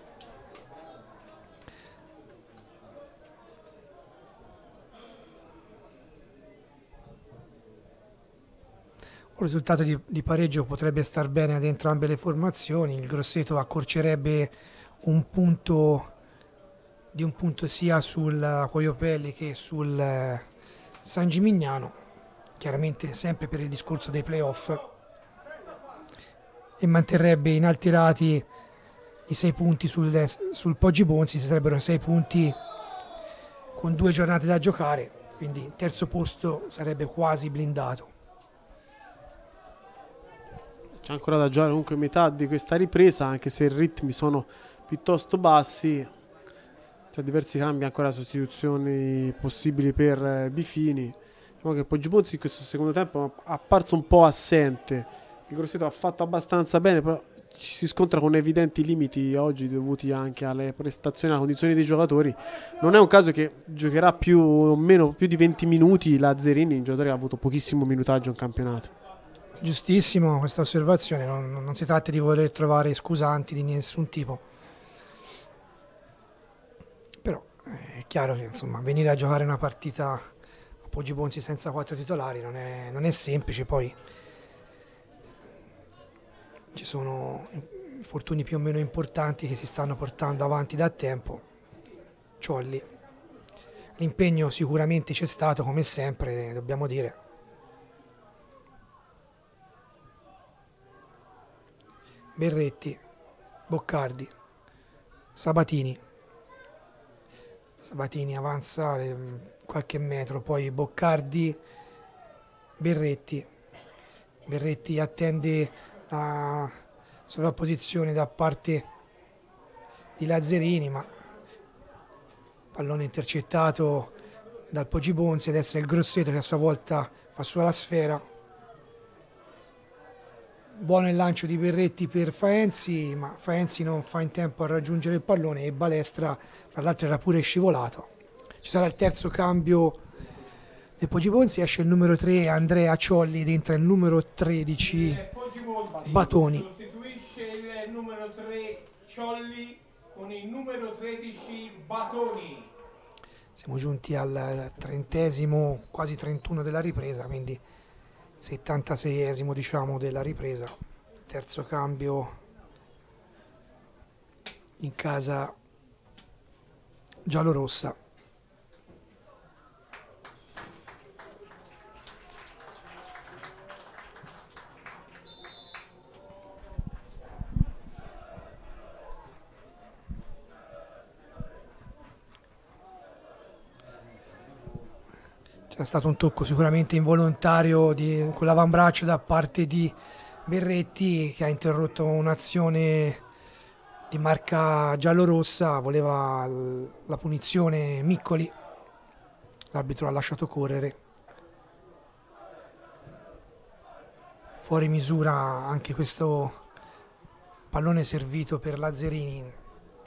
Un risultato di pareggio potrebbe star bene ad entrambe le formazioni. Il Grosseto accorcerebbe un punto sia sul Coiopelli che sul San Gimignano, chiaramente sempre per il discorso dei playoff, e manterrebbe inalterati i 6 punti sul Poggibonsi. Sarebbero 6 punti con 2 giornate da giocare, quindi il terzo posto sarebbe quasi blindato. C'è ancora da giocare comunque metà di questa ripresa, anche se i ritmi sono piuttosto bassi. C'è diversi cambi, ancora sostituzioni possibili per Bifini. Diciamo che Poggibonsi in questo secondo tempo è apparso un po' assente. Il Grosseto ha fatto abbastanza bene, però ci si scontra con evidenti limiti oggi dovuti anche alle prestazioni, alle condizioni dei giocatori. Non è un caso che giocherà più o meno più di 20 minuti Lazzerini, un giocatore che ha avuto pochissimo minutaggio in campionato. Giustissimo questa osservazione, non si tratta di voler trovare scusanti di nessun tipo, però è chiaro che insomma, venire a giocare una partita a Poggibonsi senza 4 titolari non è semplice, poi ci sono infortuni più o meno importanti che si stanno portando avanti da tempo. Ciolli, l'impegno sicuramente c'è stato come sempre, dobbiamo dire. Berretti, Boccardi, Sabatini avanza qualche metro, poi Boccardi, Berretti attende la sovrapposizione da parte di Lazzarini, ma pallone intercettato dal Poggibonsi, adesso è il Grosseto che a sua volta fa sua la sfera. Buono il lancio di Berretti per Faenzi, ma Faenzi non fa in tempo a raggiungere il pallone e Balestra, fra l'altro, era pure scivolato. Ci sarà il terzo cambio del Poggibonsi, esce il numero 3 Andrea Ciolli ed entra il numero 13 Batoni. Sostituisce il numero 3 Ciolli con il numero 13 Batoni. Siamo giunti al 30esimo, quasi 31 della ripresa, quindi 76esimo diciamo della ripresa. Terzo cambio in casa giallorossa. C'è stato un tocco sicuramente involontario con l'avambraccio da parte di Berretti, che ha interrotto un'azione di marca giallorossa, voleva la punizione Miccoli, l'arbitro ha lasciato correre. Fuori misura anche questo pallone servito per Lazzarini.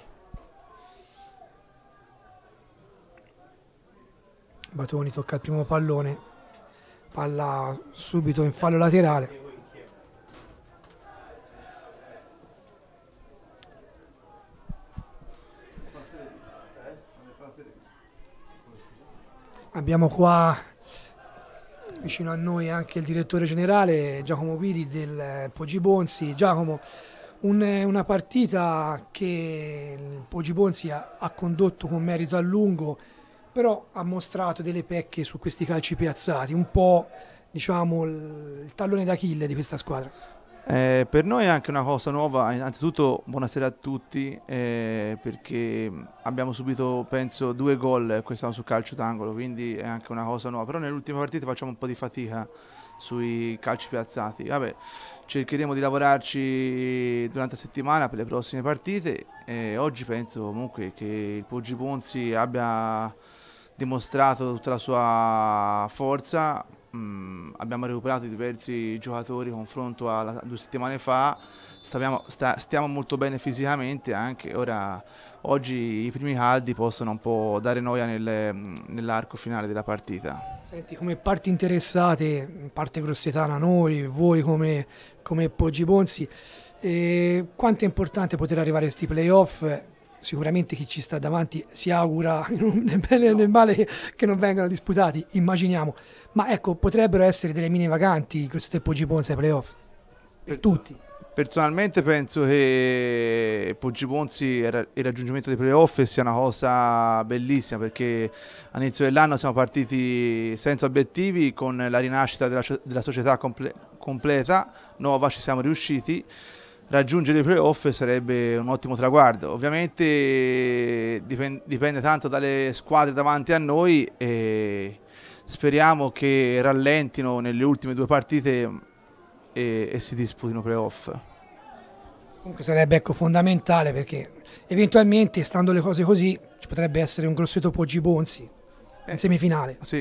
Batoni tocca il primo pallone, palla subito in fallo laterale. Abbiamo qua vicino a noi anche il direttore generale Giacomo Guidi del Poggibonsi. Giacomo, una partita che il Poggibonsi ha condotto con merito a lungo, però ha mostrato delle pecche su questi calci piazzati, un po' diciamo il tallone d'Achille di questa squadra. Per noi è anche una cosa nuova. Innanzitutto buonasera a tutti, perché abbiamo subito penso 2 gol quest'anno sul calcio d'angolo, quindi è anche una cosa nuova, però nelle ultime partite facciamo un po' di fatica sui calci piazzati. Vabbè, cercheremo di lavorarci durante la settimana per le prossime partite, e oggi penso comunque che il Poggibonsi abbia dimostrato tutta la sua forza. Abbiamo recuperato diversi giocatori confronto a 2 settimane fa, stiamo molto bene fisicamente anche. Ora, oggi i primi caldi possono un po' dare noia nell'arco finale della partita. Senti, come parti interessate, parte grossetana noi, voi come Poggibonsi, quanto è importante poter arrivare a questi playoff? Sicuramente chi ci sta davanti si augura nel bene e nel male che non vengano disputati, immaginiamo, ma ecco, potrebbero essere delle mine vaganti Grosseto e Poggibonsi ai playoff per tutti. Personalmente penso che Poggibonsi il raggiungimento dei playoff sia una cosa bellissima, perché all'inizio dell'anno siamo partiti senza obiettivi, con la rinascita della società completa, nuova, ci siamo riusciti. Raggiungere i playoff sarebbe un ottimo traguardo. Ovviamente dipende tanto dalle squadre davanti a noi, e speriamo che rallentino nelle ultime 2 partite e si disputino playoff. Comunque sarebbe fondamentale, perché eventualmente, stando le cose così, ci potrebbe essere un Grosseto Poggibonsi in semifinale. Sì,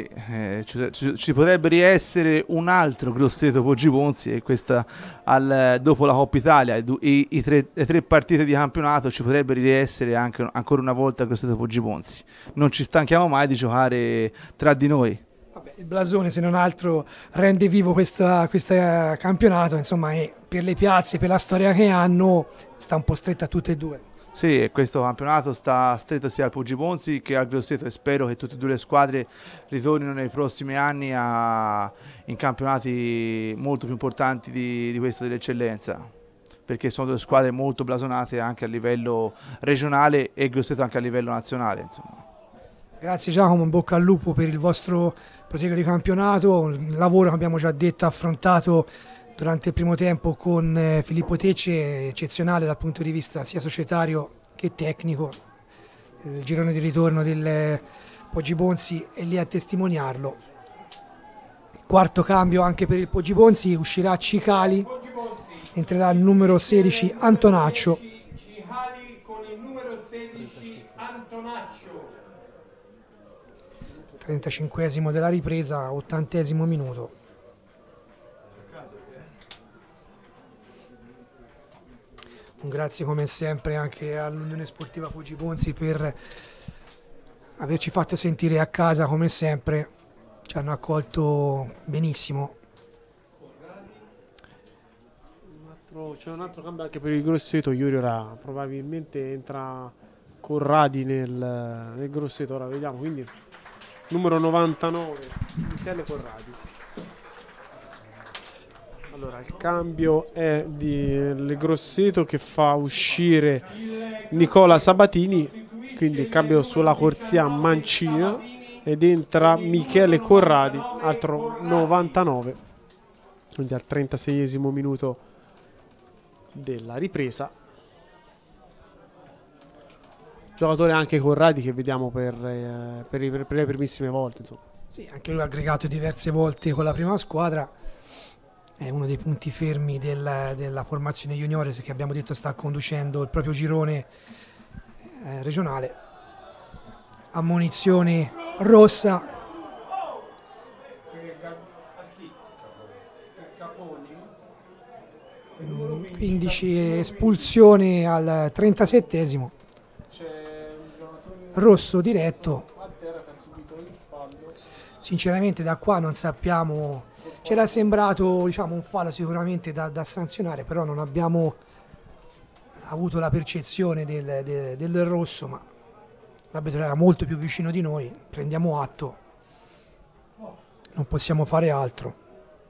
ci potrebbe riessere un altro Grosseto Poggibonsi, e questa dopo la Coppa Italia e le 3 partite di campionato ci potrebbe riessere anche ancora una volta Grosseto Poggibonsi. Non ci stanchiamo mai di giocare tra di noi. Vabbè, Il blasone, se non altro, rende vivo questo campionato, insomma, e per le piazze, per la storia che hanno, sta un po' stretta a tutte e due. Sì, e questo campionato sta stretto sia al Poggibonsi che al Grosseto e spero che tutte e due le squadre ritornino nei prossimi anni in campionati molto più importanti di questo dell'eccellenza, perché sono due squadre molto blasonate anche a livello regionale e il Grosseto anche a livello nazionale, insomma. Grazie Giacomo, in bocca al lupo per il vostro proseguo di campionato, un lavoro che abbiamo già detto affrontato durante il primo tempo con Filippo Tecce, eccezionale dal punto di vista sia societario che tecnico. Il girone di ritorno del Poggibonsi è lì a testimoniarlo. Quarto cambio anche per il Poggibonsi, uscirà Cicali, entrerà il numero 16 Antonaccio. Cicali con il numero 16 Antonaccio. 35esimo della ripresa, 80esimo minuto. Un grazie come sempre anche all'Unione Sportiva Poggibonsi per averci fatto sentire a casa come sempre, ci hanno accolto benissimo. C'è un altro cambio anche per il Grosseto. Iuri ora probabilmente entra Corradi nel Grosseto, ora vediamo, quindi numero 99 Michele Corradi. Allora il cambio è del Grosseto che fa uscire Nicola Sabatini, quindi il cambio sulla corsia mancina, ed entra Michele Corradi, altro 99, quindi al 36esimo minuto della ripresa. Giocatore anche Corradi che vediamo per le primissime volte, insomma. Sì, anche lui ha aggregato diverse volte con la prima squadra, è uno dei punti fermi della formazione juniores che abbiamo detto sta conducendo il proprio girone regionale. Ammonizione rossa. 15 espulsione al 37esimo. Rosso diretto. Sinceramente da qua non sappiamo, c'era sembrato diciamo, un fallo sicuramente da sanzionare, però non abbiamo avuto la percezione del rosso, ma l'arbitro era molto più vicino di noi, prendiamo atto, non possiamo fare altro.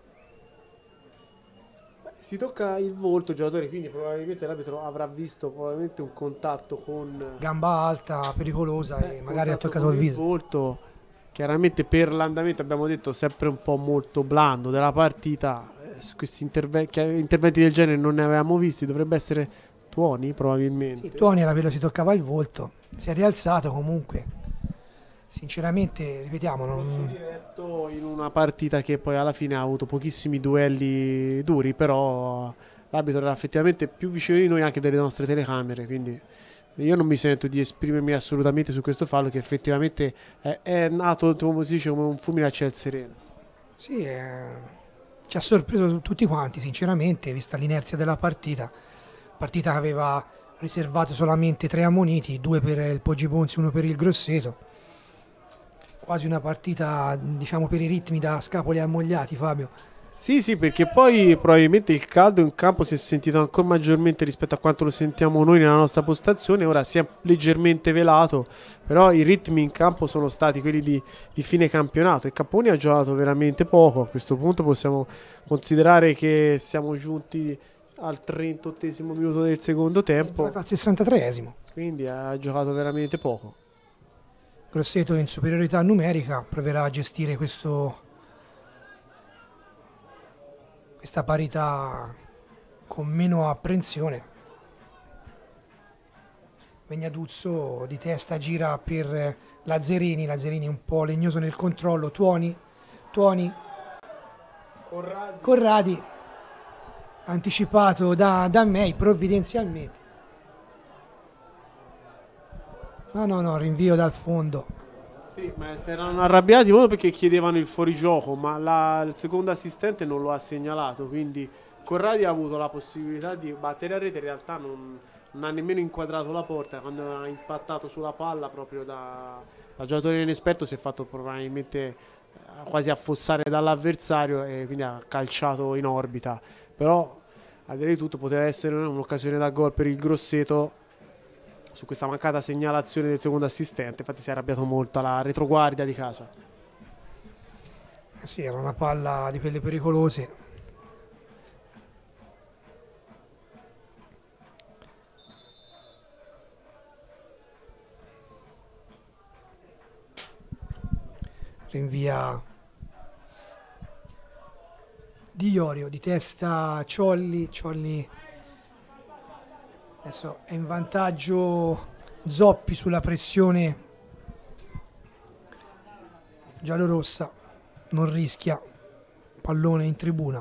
Si tocca il volto giocatore, quindi probabilmente l'arbitro avrà visto probabilmente un contatto con Gamba alta, pericolosa e magari ha toccato il viso. volto. Chiaramente per l'andamento abbiamo detto sempre un po' molto blando della partita, su questi interventi del genere non ne avevamo visti, dovrebbe essere Tuoni probabilmente. Sì, Tuoni era quello che si toccava il volto, si è rialzato comunque, sinceramente ripetiamo non... Diretto in una partita che poi alla fine ha avuto pochissimi duelli duri, però l'arbitro era effettivamente più vicino di noi anche delle nostre telecamere, quindi io non mi sento di esprimermi assolutamente su questo fallo che effettivamente è nato, come si dice, come un fulmine a ciel sereno. Sì, ci ha sorpreso tutti quanti sinceramente, vista l'inerzia della partita che aveva riservato solamente 3 ammoniti, 2 per il Poggibonsi, 1 per il Grosseto. Quasi una partita diciamo per i ritmi da scapoli ammogliati, Fabio. Sì, perché poi probabilmente il caldo in campo si è sentito ancora maggiormente rispetto a quanto lo sentiamo noi nella nostra postazione, ora si è leggermente velato, però i ritmi in campo sono stati quelli di fine campionato e Capponi ha giocato veramente poco. A questo punto possiamo considerare che siamo giunti al 38esimo minuto del secondo tempo. Al 63esimo. Quindi ha giocato veramente poco. Grosseto in superiorità numerica proverà a gestire questa parità con meno apprensione. Vegnaduzzo di testa gira per Lazzarini un po' legnoso nel controllo, Tuoni, Corradi anticipato da Mei provvidenzialmente. No, rinvio dal fondo. Sì, ma si erano arrabbiati proprio perché chiedevano il fuorigioco, ma il secondo assistente non lo ha segnalato, quindi Corradi ha avuto la possibilità di battere a rete, in realtà non ha nemmeno inquadrato la porta, quando ha impattato sulla palla proprio da giocatore inesperto si è fatto probabilmente quasi affossare dall'avversario e quindi ha calciato in orbita, però al di là di tutto poteva essere un'occasione da gol per il Grosseto su questa mancata segnalazione del secondo assistente. Infatti si è arrabbiato molto la retroguardia di casa. Sì, era una palla di quelle pericolose. Rinvia Di Iorio, di testa Ciolli. Ciolli adesso è in vantaggio Zoppi sulla pressione giallorossa, non rischia, pallone in tribuna.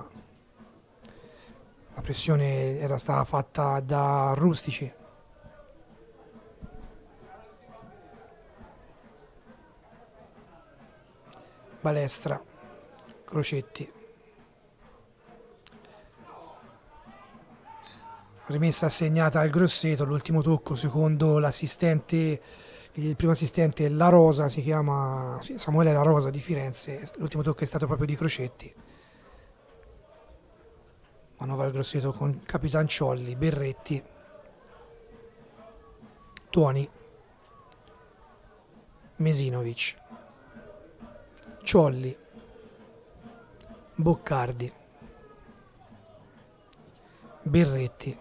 La pressione era stata fatta da Rustici. Balestra, Crocetti. Rimessa assegnata al Grosseto, l'ultimo tocco secondo l'assistente, il primo assistente La Rosa, si chiama Samuele La Rosa di Firenze, l'ultimo tocco è stato proprio di Crocetti. Manovra al Grosseto con Capitanciolli, Berretti, Tuoni, Mesinovic, Ciolli, Boccardi, Berretti,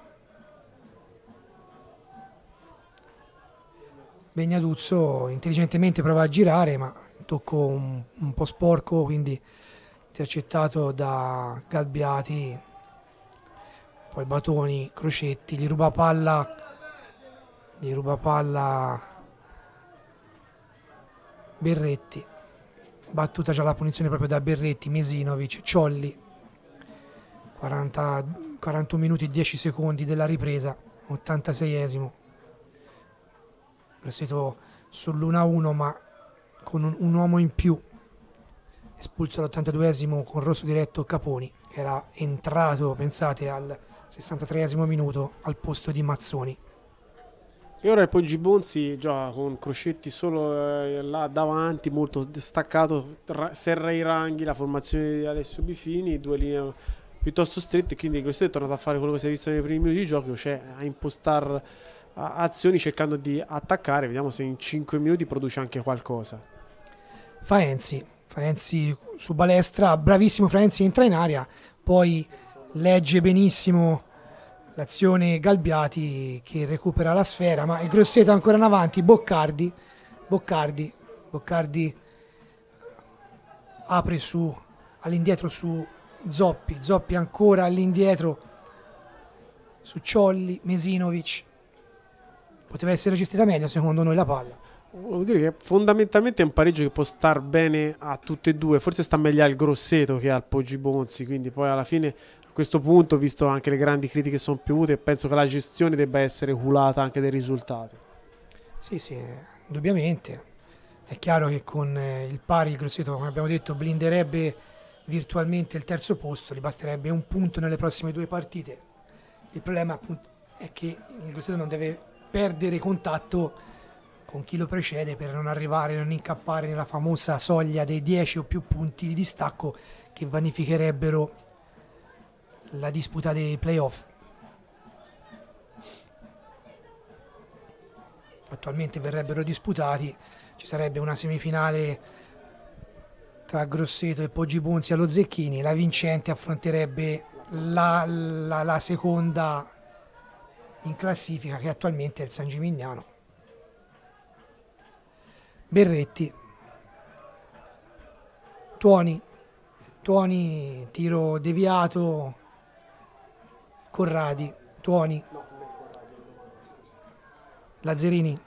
Begnaduzzo intelligentemente prova a girare, ma tocco un po' sporco, quindi intercettato da Galbiati. Poi Batoni, Crocetti, gli ruba palla Berretti. Battuta già la punizione proprio da Berretti, Mesinovic, Ciolli. 41 minuti e 10 secondi della ripresa, 86esimo. Grosseto sull'1-1 ma con un uomo in più, espulso all'82esimo con rosso diretto Caponi, che era entrato, pensate, al 63esimo minuto al posto di Mazzoni. E ora il Poggi Bonzi gioca con Crocetti solo là davanti, molto distaccato, serra i ranghi, la formazione di Alessio Bifini, due linee piuttosto strette, quindi questo è tornato a fare quello che si è visto nei primi minuti di gioco, cioè a impostare azioni cercando di attaccare. Vediamo se in 5 minuti produce anche qualcosa. Faenzi su Balestra, bravissimo Faenzi, entra in area, poi legge benissimo l'azione Galbiati che recupera la sfera, ma il Grosseto ancora in avanti. Boccardi apre all'indietro su Zoppi ancora all'indietro su Ciolli, Mesinovic. Poteva essere gestita meglio secondo noi la palla. Vuol dire che fondamentalmente è un pareggio che può star bene a tutte e due, forse sta meglio al Grosseto che al Poggi Bonzi, quindi poi alla fine a questo punto, visto anche le grandi critiche che sono piovute, penso che la gestione debba essere culata anche dei risultati. Sì, indubbiamente. È chiaro che con il pari il Grosseto, come abbiamo detto, blinderebbe virtualmente il terzo posto, gli basterebbe un punto nelle prossime due partite. Il problema appunto è che il Grosseto non deve perdere contatto con chi lo precede per non arrivare, non incappare nella famosa soglia dei 10 o più punti di distacco che vanificherebbero la disputa dei playoff. Attualmente verrebbero disputati, ci sarebbe una semifinale tra Grosseto e Poggi Bonzi allo Zecchini, la vincente affronterebbe la seconda in classifica, che attualmente è il San Gimignano. Berretti, Tuoni, tiro deviato, Corradi, Tuoni, Lazzerini.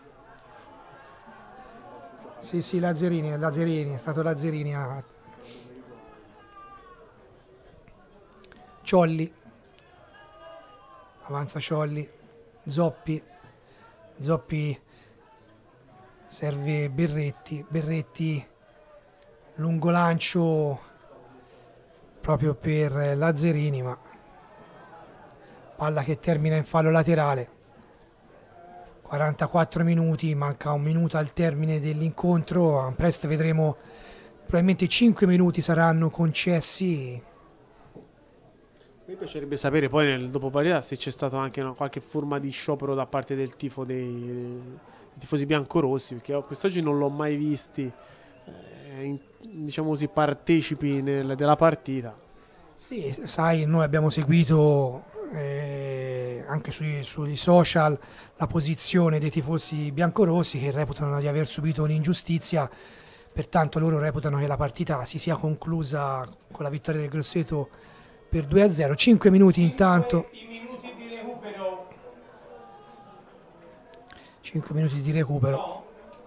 Sì, Lazzerini, è stato Lazzerini. Ciolli, avanza Ciolli, Zoppi serve Berretti, lungo lancio proprio per Lazzerini, ma palla che termina in fallo laterale. 44 minuti, manca un minuto al termine dell'incontro, presto vedremo probabilmente 5 minuti saranno concessi. Mi piacerebbe sapere poi nel dopo parità se c'è stata anche qualche forma di sciopero da parte del tifo dei tifosi biancorossi, perché quest'oggi non l'ho mai visti, diciamo così, partecipi della partita. Sì, sai, noi abbiamo seguito anche sugli social la posizione dei tifosi biancorossi che reputano di aver subito un'ingiustizia, pertanto loro reputano che la partita si sia conclusa con la vittoria del Grosseto per 2-0. 5 minuti intanto. I minuti di recupero. 5 minuti di recupero.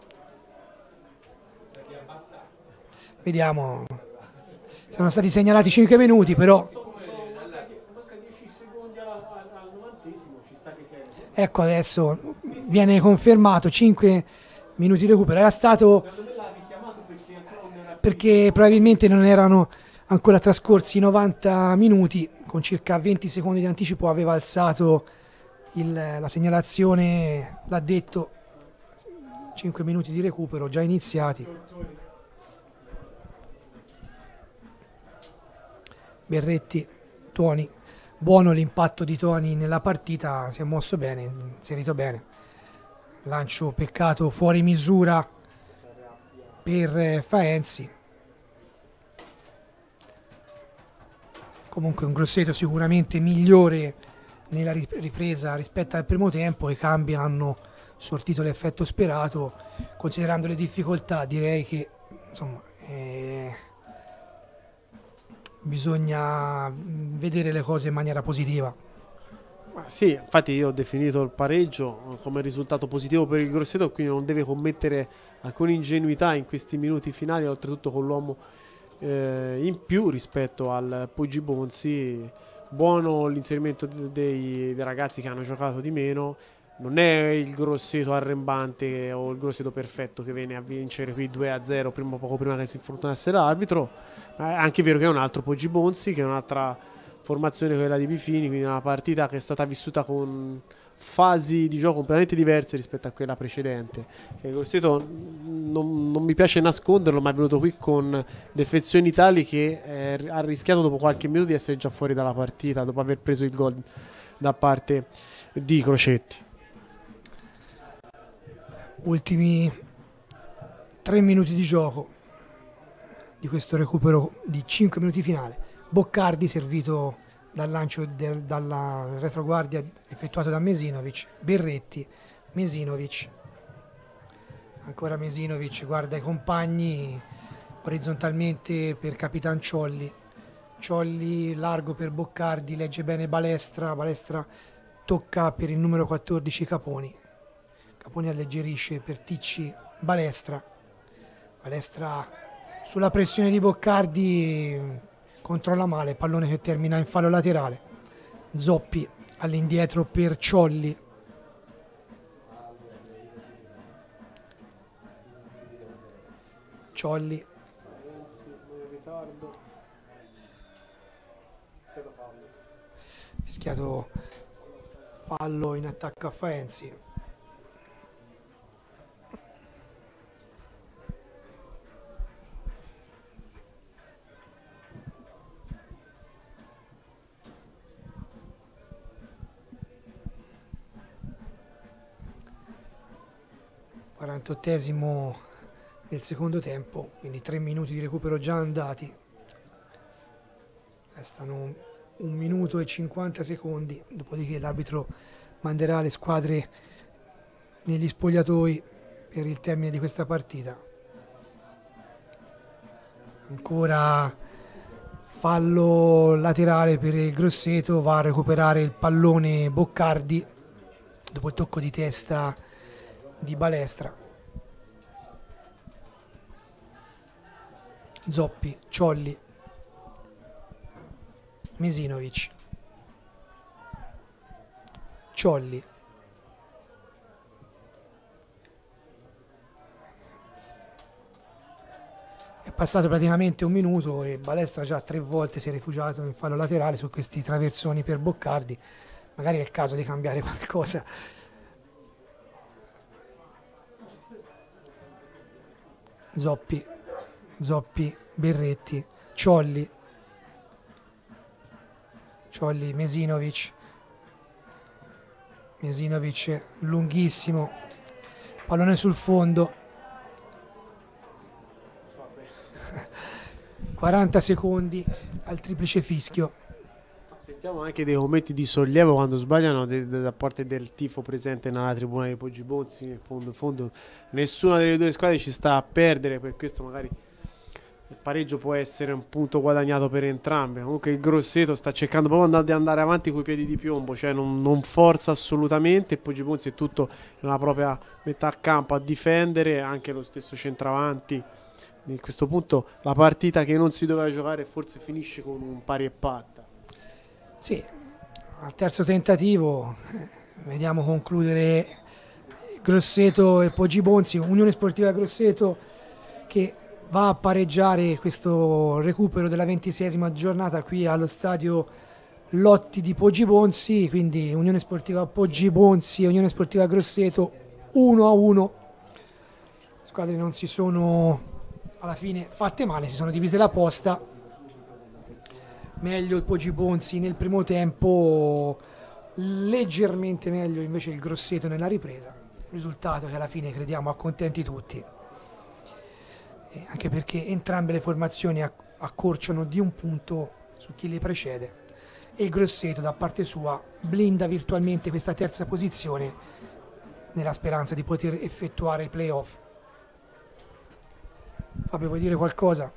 Vediamo. Sono stati segnalati 5 minuti, però. Manca 10 secondi al 90esimo, ci sta che sia. Ecco, adesso viene confermato 5 minuti di recupero. Era stato perché probabilmente non erano ancora trascorsi 90 minuti, con circa 20 secondi di anticipo aveva alzato la segnalazione, l'ha detto, 5 minuti di recupero già iniziati. Berretti, Toni, buono l'impatto di Toni nella partita, si è mosso bene, inserito bene. Lancio peccato fuori misura per Faenzi. Comunque un Grosseto sicuramente migliore nella ripresa rispetto al primo tempo, i cambi hanno sortito l'effetto sperato. Considerando le difficoltà, direi che insomma bisogna vedere le cose in maniera positiva. Sì, infatti io ho definito il pareggio come risultato positivo per il Grosseto, quindi non deve commettere alcuna ingenuità in questi minuti finali, oltretutto con l'uomo in più rispetto al Poggi Bonzi. Buono l'inserimento dei ragazzi che hanno giocato di meno. Non è il Grosseto arrembante o il Grosseto perfetto che viene a vincere qui 2-0 poco prima che si infortunasse l'arbitro, ma è anche vero che è un altro Poggi Bonzi, che è un'altra formazione, quella di Bifini, quindi una partita che è stata vissuta con fasi di gioco completamente diverse rispetto a quella precedente. Il Grosseto non mi piace nasconderlo, ma è venuto qui con defezioni tali che ha rischiato dopo qualche minuto di essere già fuori dalla partita dopo aver preso il gol da parte di Crocetti. Ultimi 3 minuti di gioco di questo recupero di 5 minuti finale. Boccardi servito dal lancio dalla retroguardia effettuato da Mesinovic. Berretti, Mesinovic, ancora Mesinovic, guarda i compagni orizzontalmente per Capitan Ciolli. Ciolli largo per Boccardi, legge bene Balestra, Balestra tocca per il numero 14 Caponi. Caponi alleggerisce per Ticci, Balestra. Balestra sulla pressione di Boccardi controlla male, pallone che termina in fallo laterale. Zoppi all'indietro per Ciolli. Ciolli. Fischiato fallo in attacco a Faenzi. Quarantottesimo del secondo tempo, quindi 3 minuti di recupero già andati. Restano 1 minuto e 50 secondi, dopodiché l'arbitro manderà le squadre negli spogliatoi per il termine di questa partita. Ancora fallo laterale per il Grosseto, va a recuperare il pallone Boccardi dopo il tocco di testa di Balestra. Zoppi, Ciolli, Mesinovic, Ciolli, è passato praticamente 1 minuto e Balestra già 3 volte si è rifugiato in fallo laterale su questi traversoni per Boccardi. Magari è il caso di cambiare qualcosa. Zoppi, Zoppi, Berretti, Ciolli, Mesinovic, lunghissimo, pallone sul fondo, 40 secondi al triplice fischio. Sentiamo anche dei momenti di sollievo quando sbagliano da parte del tifo presente nella tribuna dei Poggibonsi. In fondo nessuna delle due squadre ci sta a perdere, per questo magari il pareggio può essere un punto guadagnato per entrambe. Comunque il Grosseto sta cercando proprio di andare avanti coi piedi di piombo, cioè non forza assolutamente. Il Poggibonsi è tutto nella propria metà campo a difendere, anche lo stesso centravanti. A questo punto la partita che non si doveva giocare forse finisce con un pari e patta. Sì, al terzo tentativo vediamo concludere Grosseto e Poggibonsi. Unione Sportiva Grosseto che va a pareggiare questo recupero della 26esima giornata qui allo stadio Lotti di Poggibonsi, quindi Unione Sportiva Poggibonsi e Unione Sportiva Grosseto 1-1. Le squadre non si sono alla fine fatte male, si sono divise la posta. Meglio il Poggibonsi nel primo tempo, leggermente meglio invece il Grosseto nella ripresa. Risultato che alla fine crediamo accontenti tutti, anche perché entrambe le formazioni accorciano di un punto su chi le precede e il Grosseto da parte sua blinda virtualmente questa terza posizione nella speranza di poter effettuare i playoff. Fabio, vuoi dire qualcosa?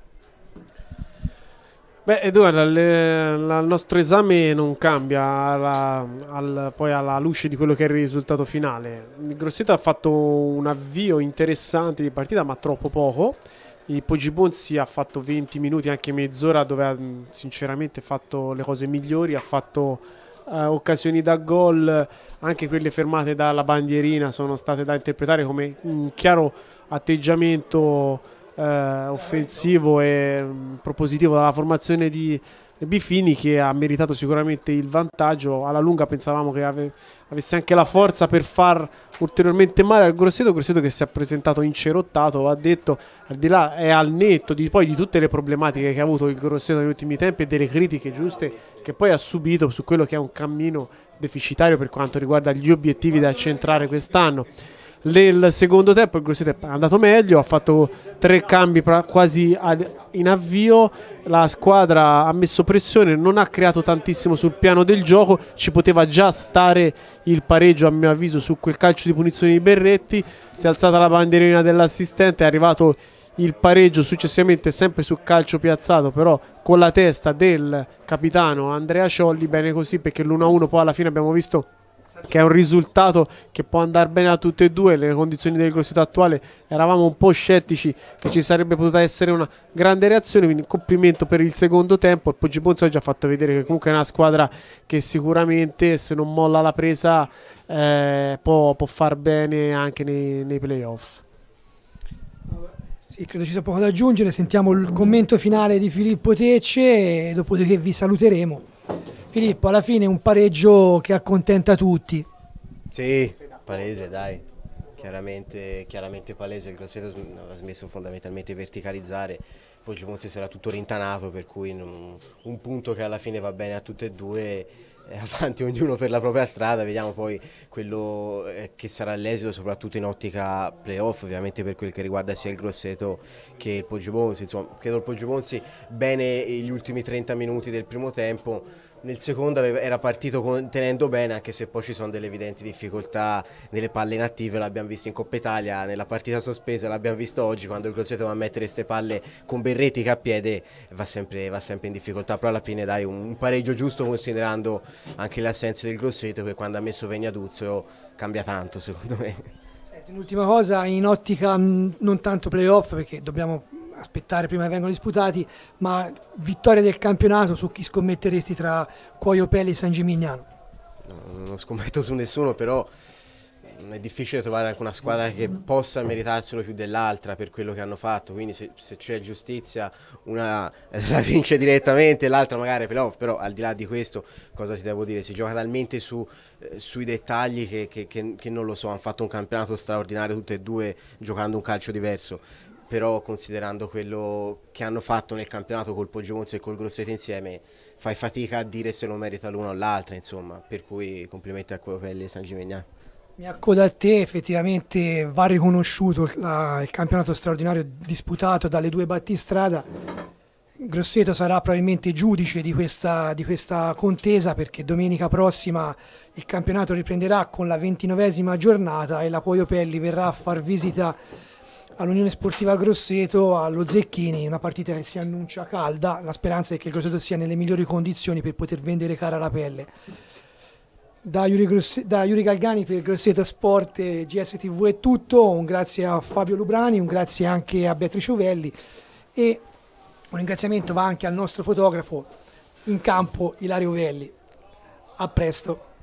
Beh, Edoardo, il nostro esame non cambia poi alla luce di quello che è il risultato finale. Il Grosseto ha fatto un avvio interessante di partita, ma troppo poco. Il Poggibonsi ha fatto 20 minuti, anche mezz'ora, dove ha sinceramente fatto le cose migliori, ha fatto occasioni da gol, anche quelle fermate dalla bandierina sono state da interpretare come un chiaro atteggiamento offensivo e propositivo dalla formazione di Bifini, che ha meritato sicuramente il vantaggio. Alla lunga pensavamo che avesse anche la forza per far ulteriormente male al Grosseto che si è presentato incerottato, va detto, al di là è al netto poi di tutte le problematiche che ha avuto il Grosseto negli ultimi tempi e delle critiche giuste che poi ha subito su quello che è un cammino deficitario per quanto riguarda gli obiettivi da centrare quest'anno. Nel secondo tempo il Grosseto è andato meglio, ha fatto 3 cambi quasi in avvio, la squadra ha messo pressione, non ha creato tantissimo sul piano del gioco, ci poteva già stare il pareggio a mio avviso su quel calcio di punizione di Berretti, si è alzata la bandierina dell'assistente, è arrivato il pareggio successivamente sempre sul calcio piazzato, però con la testa del capitano Andrea Ciolli. Bene così, perché l'1-1 poi alla fine abbiamo visto che è un risultato che può andare bene a tutte e due. Le condizioni del Grosseto attuale eravamo un po' scettici che ci sarebbe potuta essere una grande reazione, quindi complimento per il secondo tempo. Il Poggibonsi oggi ha fatto vedere che comunque è una squadra che sicuramente, se non molla la presa, può far bene anche nei playoff. Sì, credo ci sia poco da aggiungere. Sentiamo il commento finale di Filippo Tecce e dopodiché vi saluteremo. Filippo, alla fine un pareggio che accontenta tutti. Sì, palese, dai, chiaramente palese. Il Grosseto ha smesso fondamentalmente di verticalizzare, poi Poggibonsi si era tutto rintanato, per cui un punto che alla fine va bene a tutte e due, avanti ognuno per la propria strada. Vediamo poi quello che sarà l'esito, soprattutto in ottica playoff, ovviamente per quel che riguarda sia il Grosseto che il Poggibonsi. Insomma, credo il Poggibonsi bene gli ultimi 30 minuti del primo tempo. Nel secondo era partito tenendo bene, anche se poi ci sono delle evidenti difficoltà nelle palle inattive. L'abbiamo visto in Coppa Italia, nella partita sospesa, l'abbiamo visto oggi quando il Grosseto va a mettere queste palle con Berretti che a piede va sempre in difficoltà. Però alla fine dai, un pareggio giusto, considerando anche le assenze del Grosseto, che quando ha messo Vegnaduzzo cambia tanto secondo me. Senti, un'ultima cosa in ottica non tanto playoff, perché dobbiamo aspettare prima che vengano disputati, ma vittoria del campionato, su chi scommetteresti tra Cuoio Pelle e San Gimignano? No, non scommetto su nessuno, però è difficile trovare anche una squadra che possa meritarselo più dell'altra per quello che hanno fatto, quindi se c'è giustizia una la vince direttamente, l'altra magari playoff. Però al di là di questo cosa ti devo dire, si gioca talmente sui dettagli che non lo so. Hanno fatto un campionato straordinario tutte e due giocando un calcio diverso. però considerando quello che hanno fatto nel campionato col Poggiomonzi e col Grosseto insieme, fai fatica a dire se lo merita l'uno o l'altra, insomma, per cui complimenti a Coopelli e San Gimignano. Mi accodo a te, effettivamente va riconosciuto il campionato straordinario disputato dalle due battistrada. Grosseto sarà probabilmente giudice di questa contesa, perché domenica prossima il campionato riprenderà con la 29esima giornata e la Coopelli verrà a far visita all'Unione Sportiva Grosseto, allo Zecchini, una partita che si annuncia calda. La speranza è che il Grosseto sia nelle migliori condizioni per poter vendere cara la pelle. Da Yuri Galgani per Grosseto Sport e GSTV è tutto, un grazie a Fabio Lubrani, un grazie anche a Beatrice Ovelli e un ringraziamento va anche al nostro fotografo in campo Ilario Ovelli. A presto.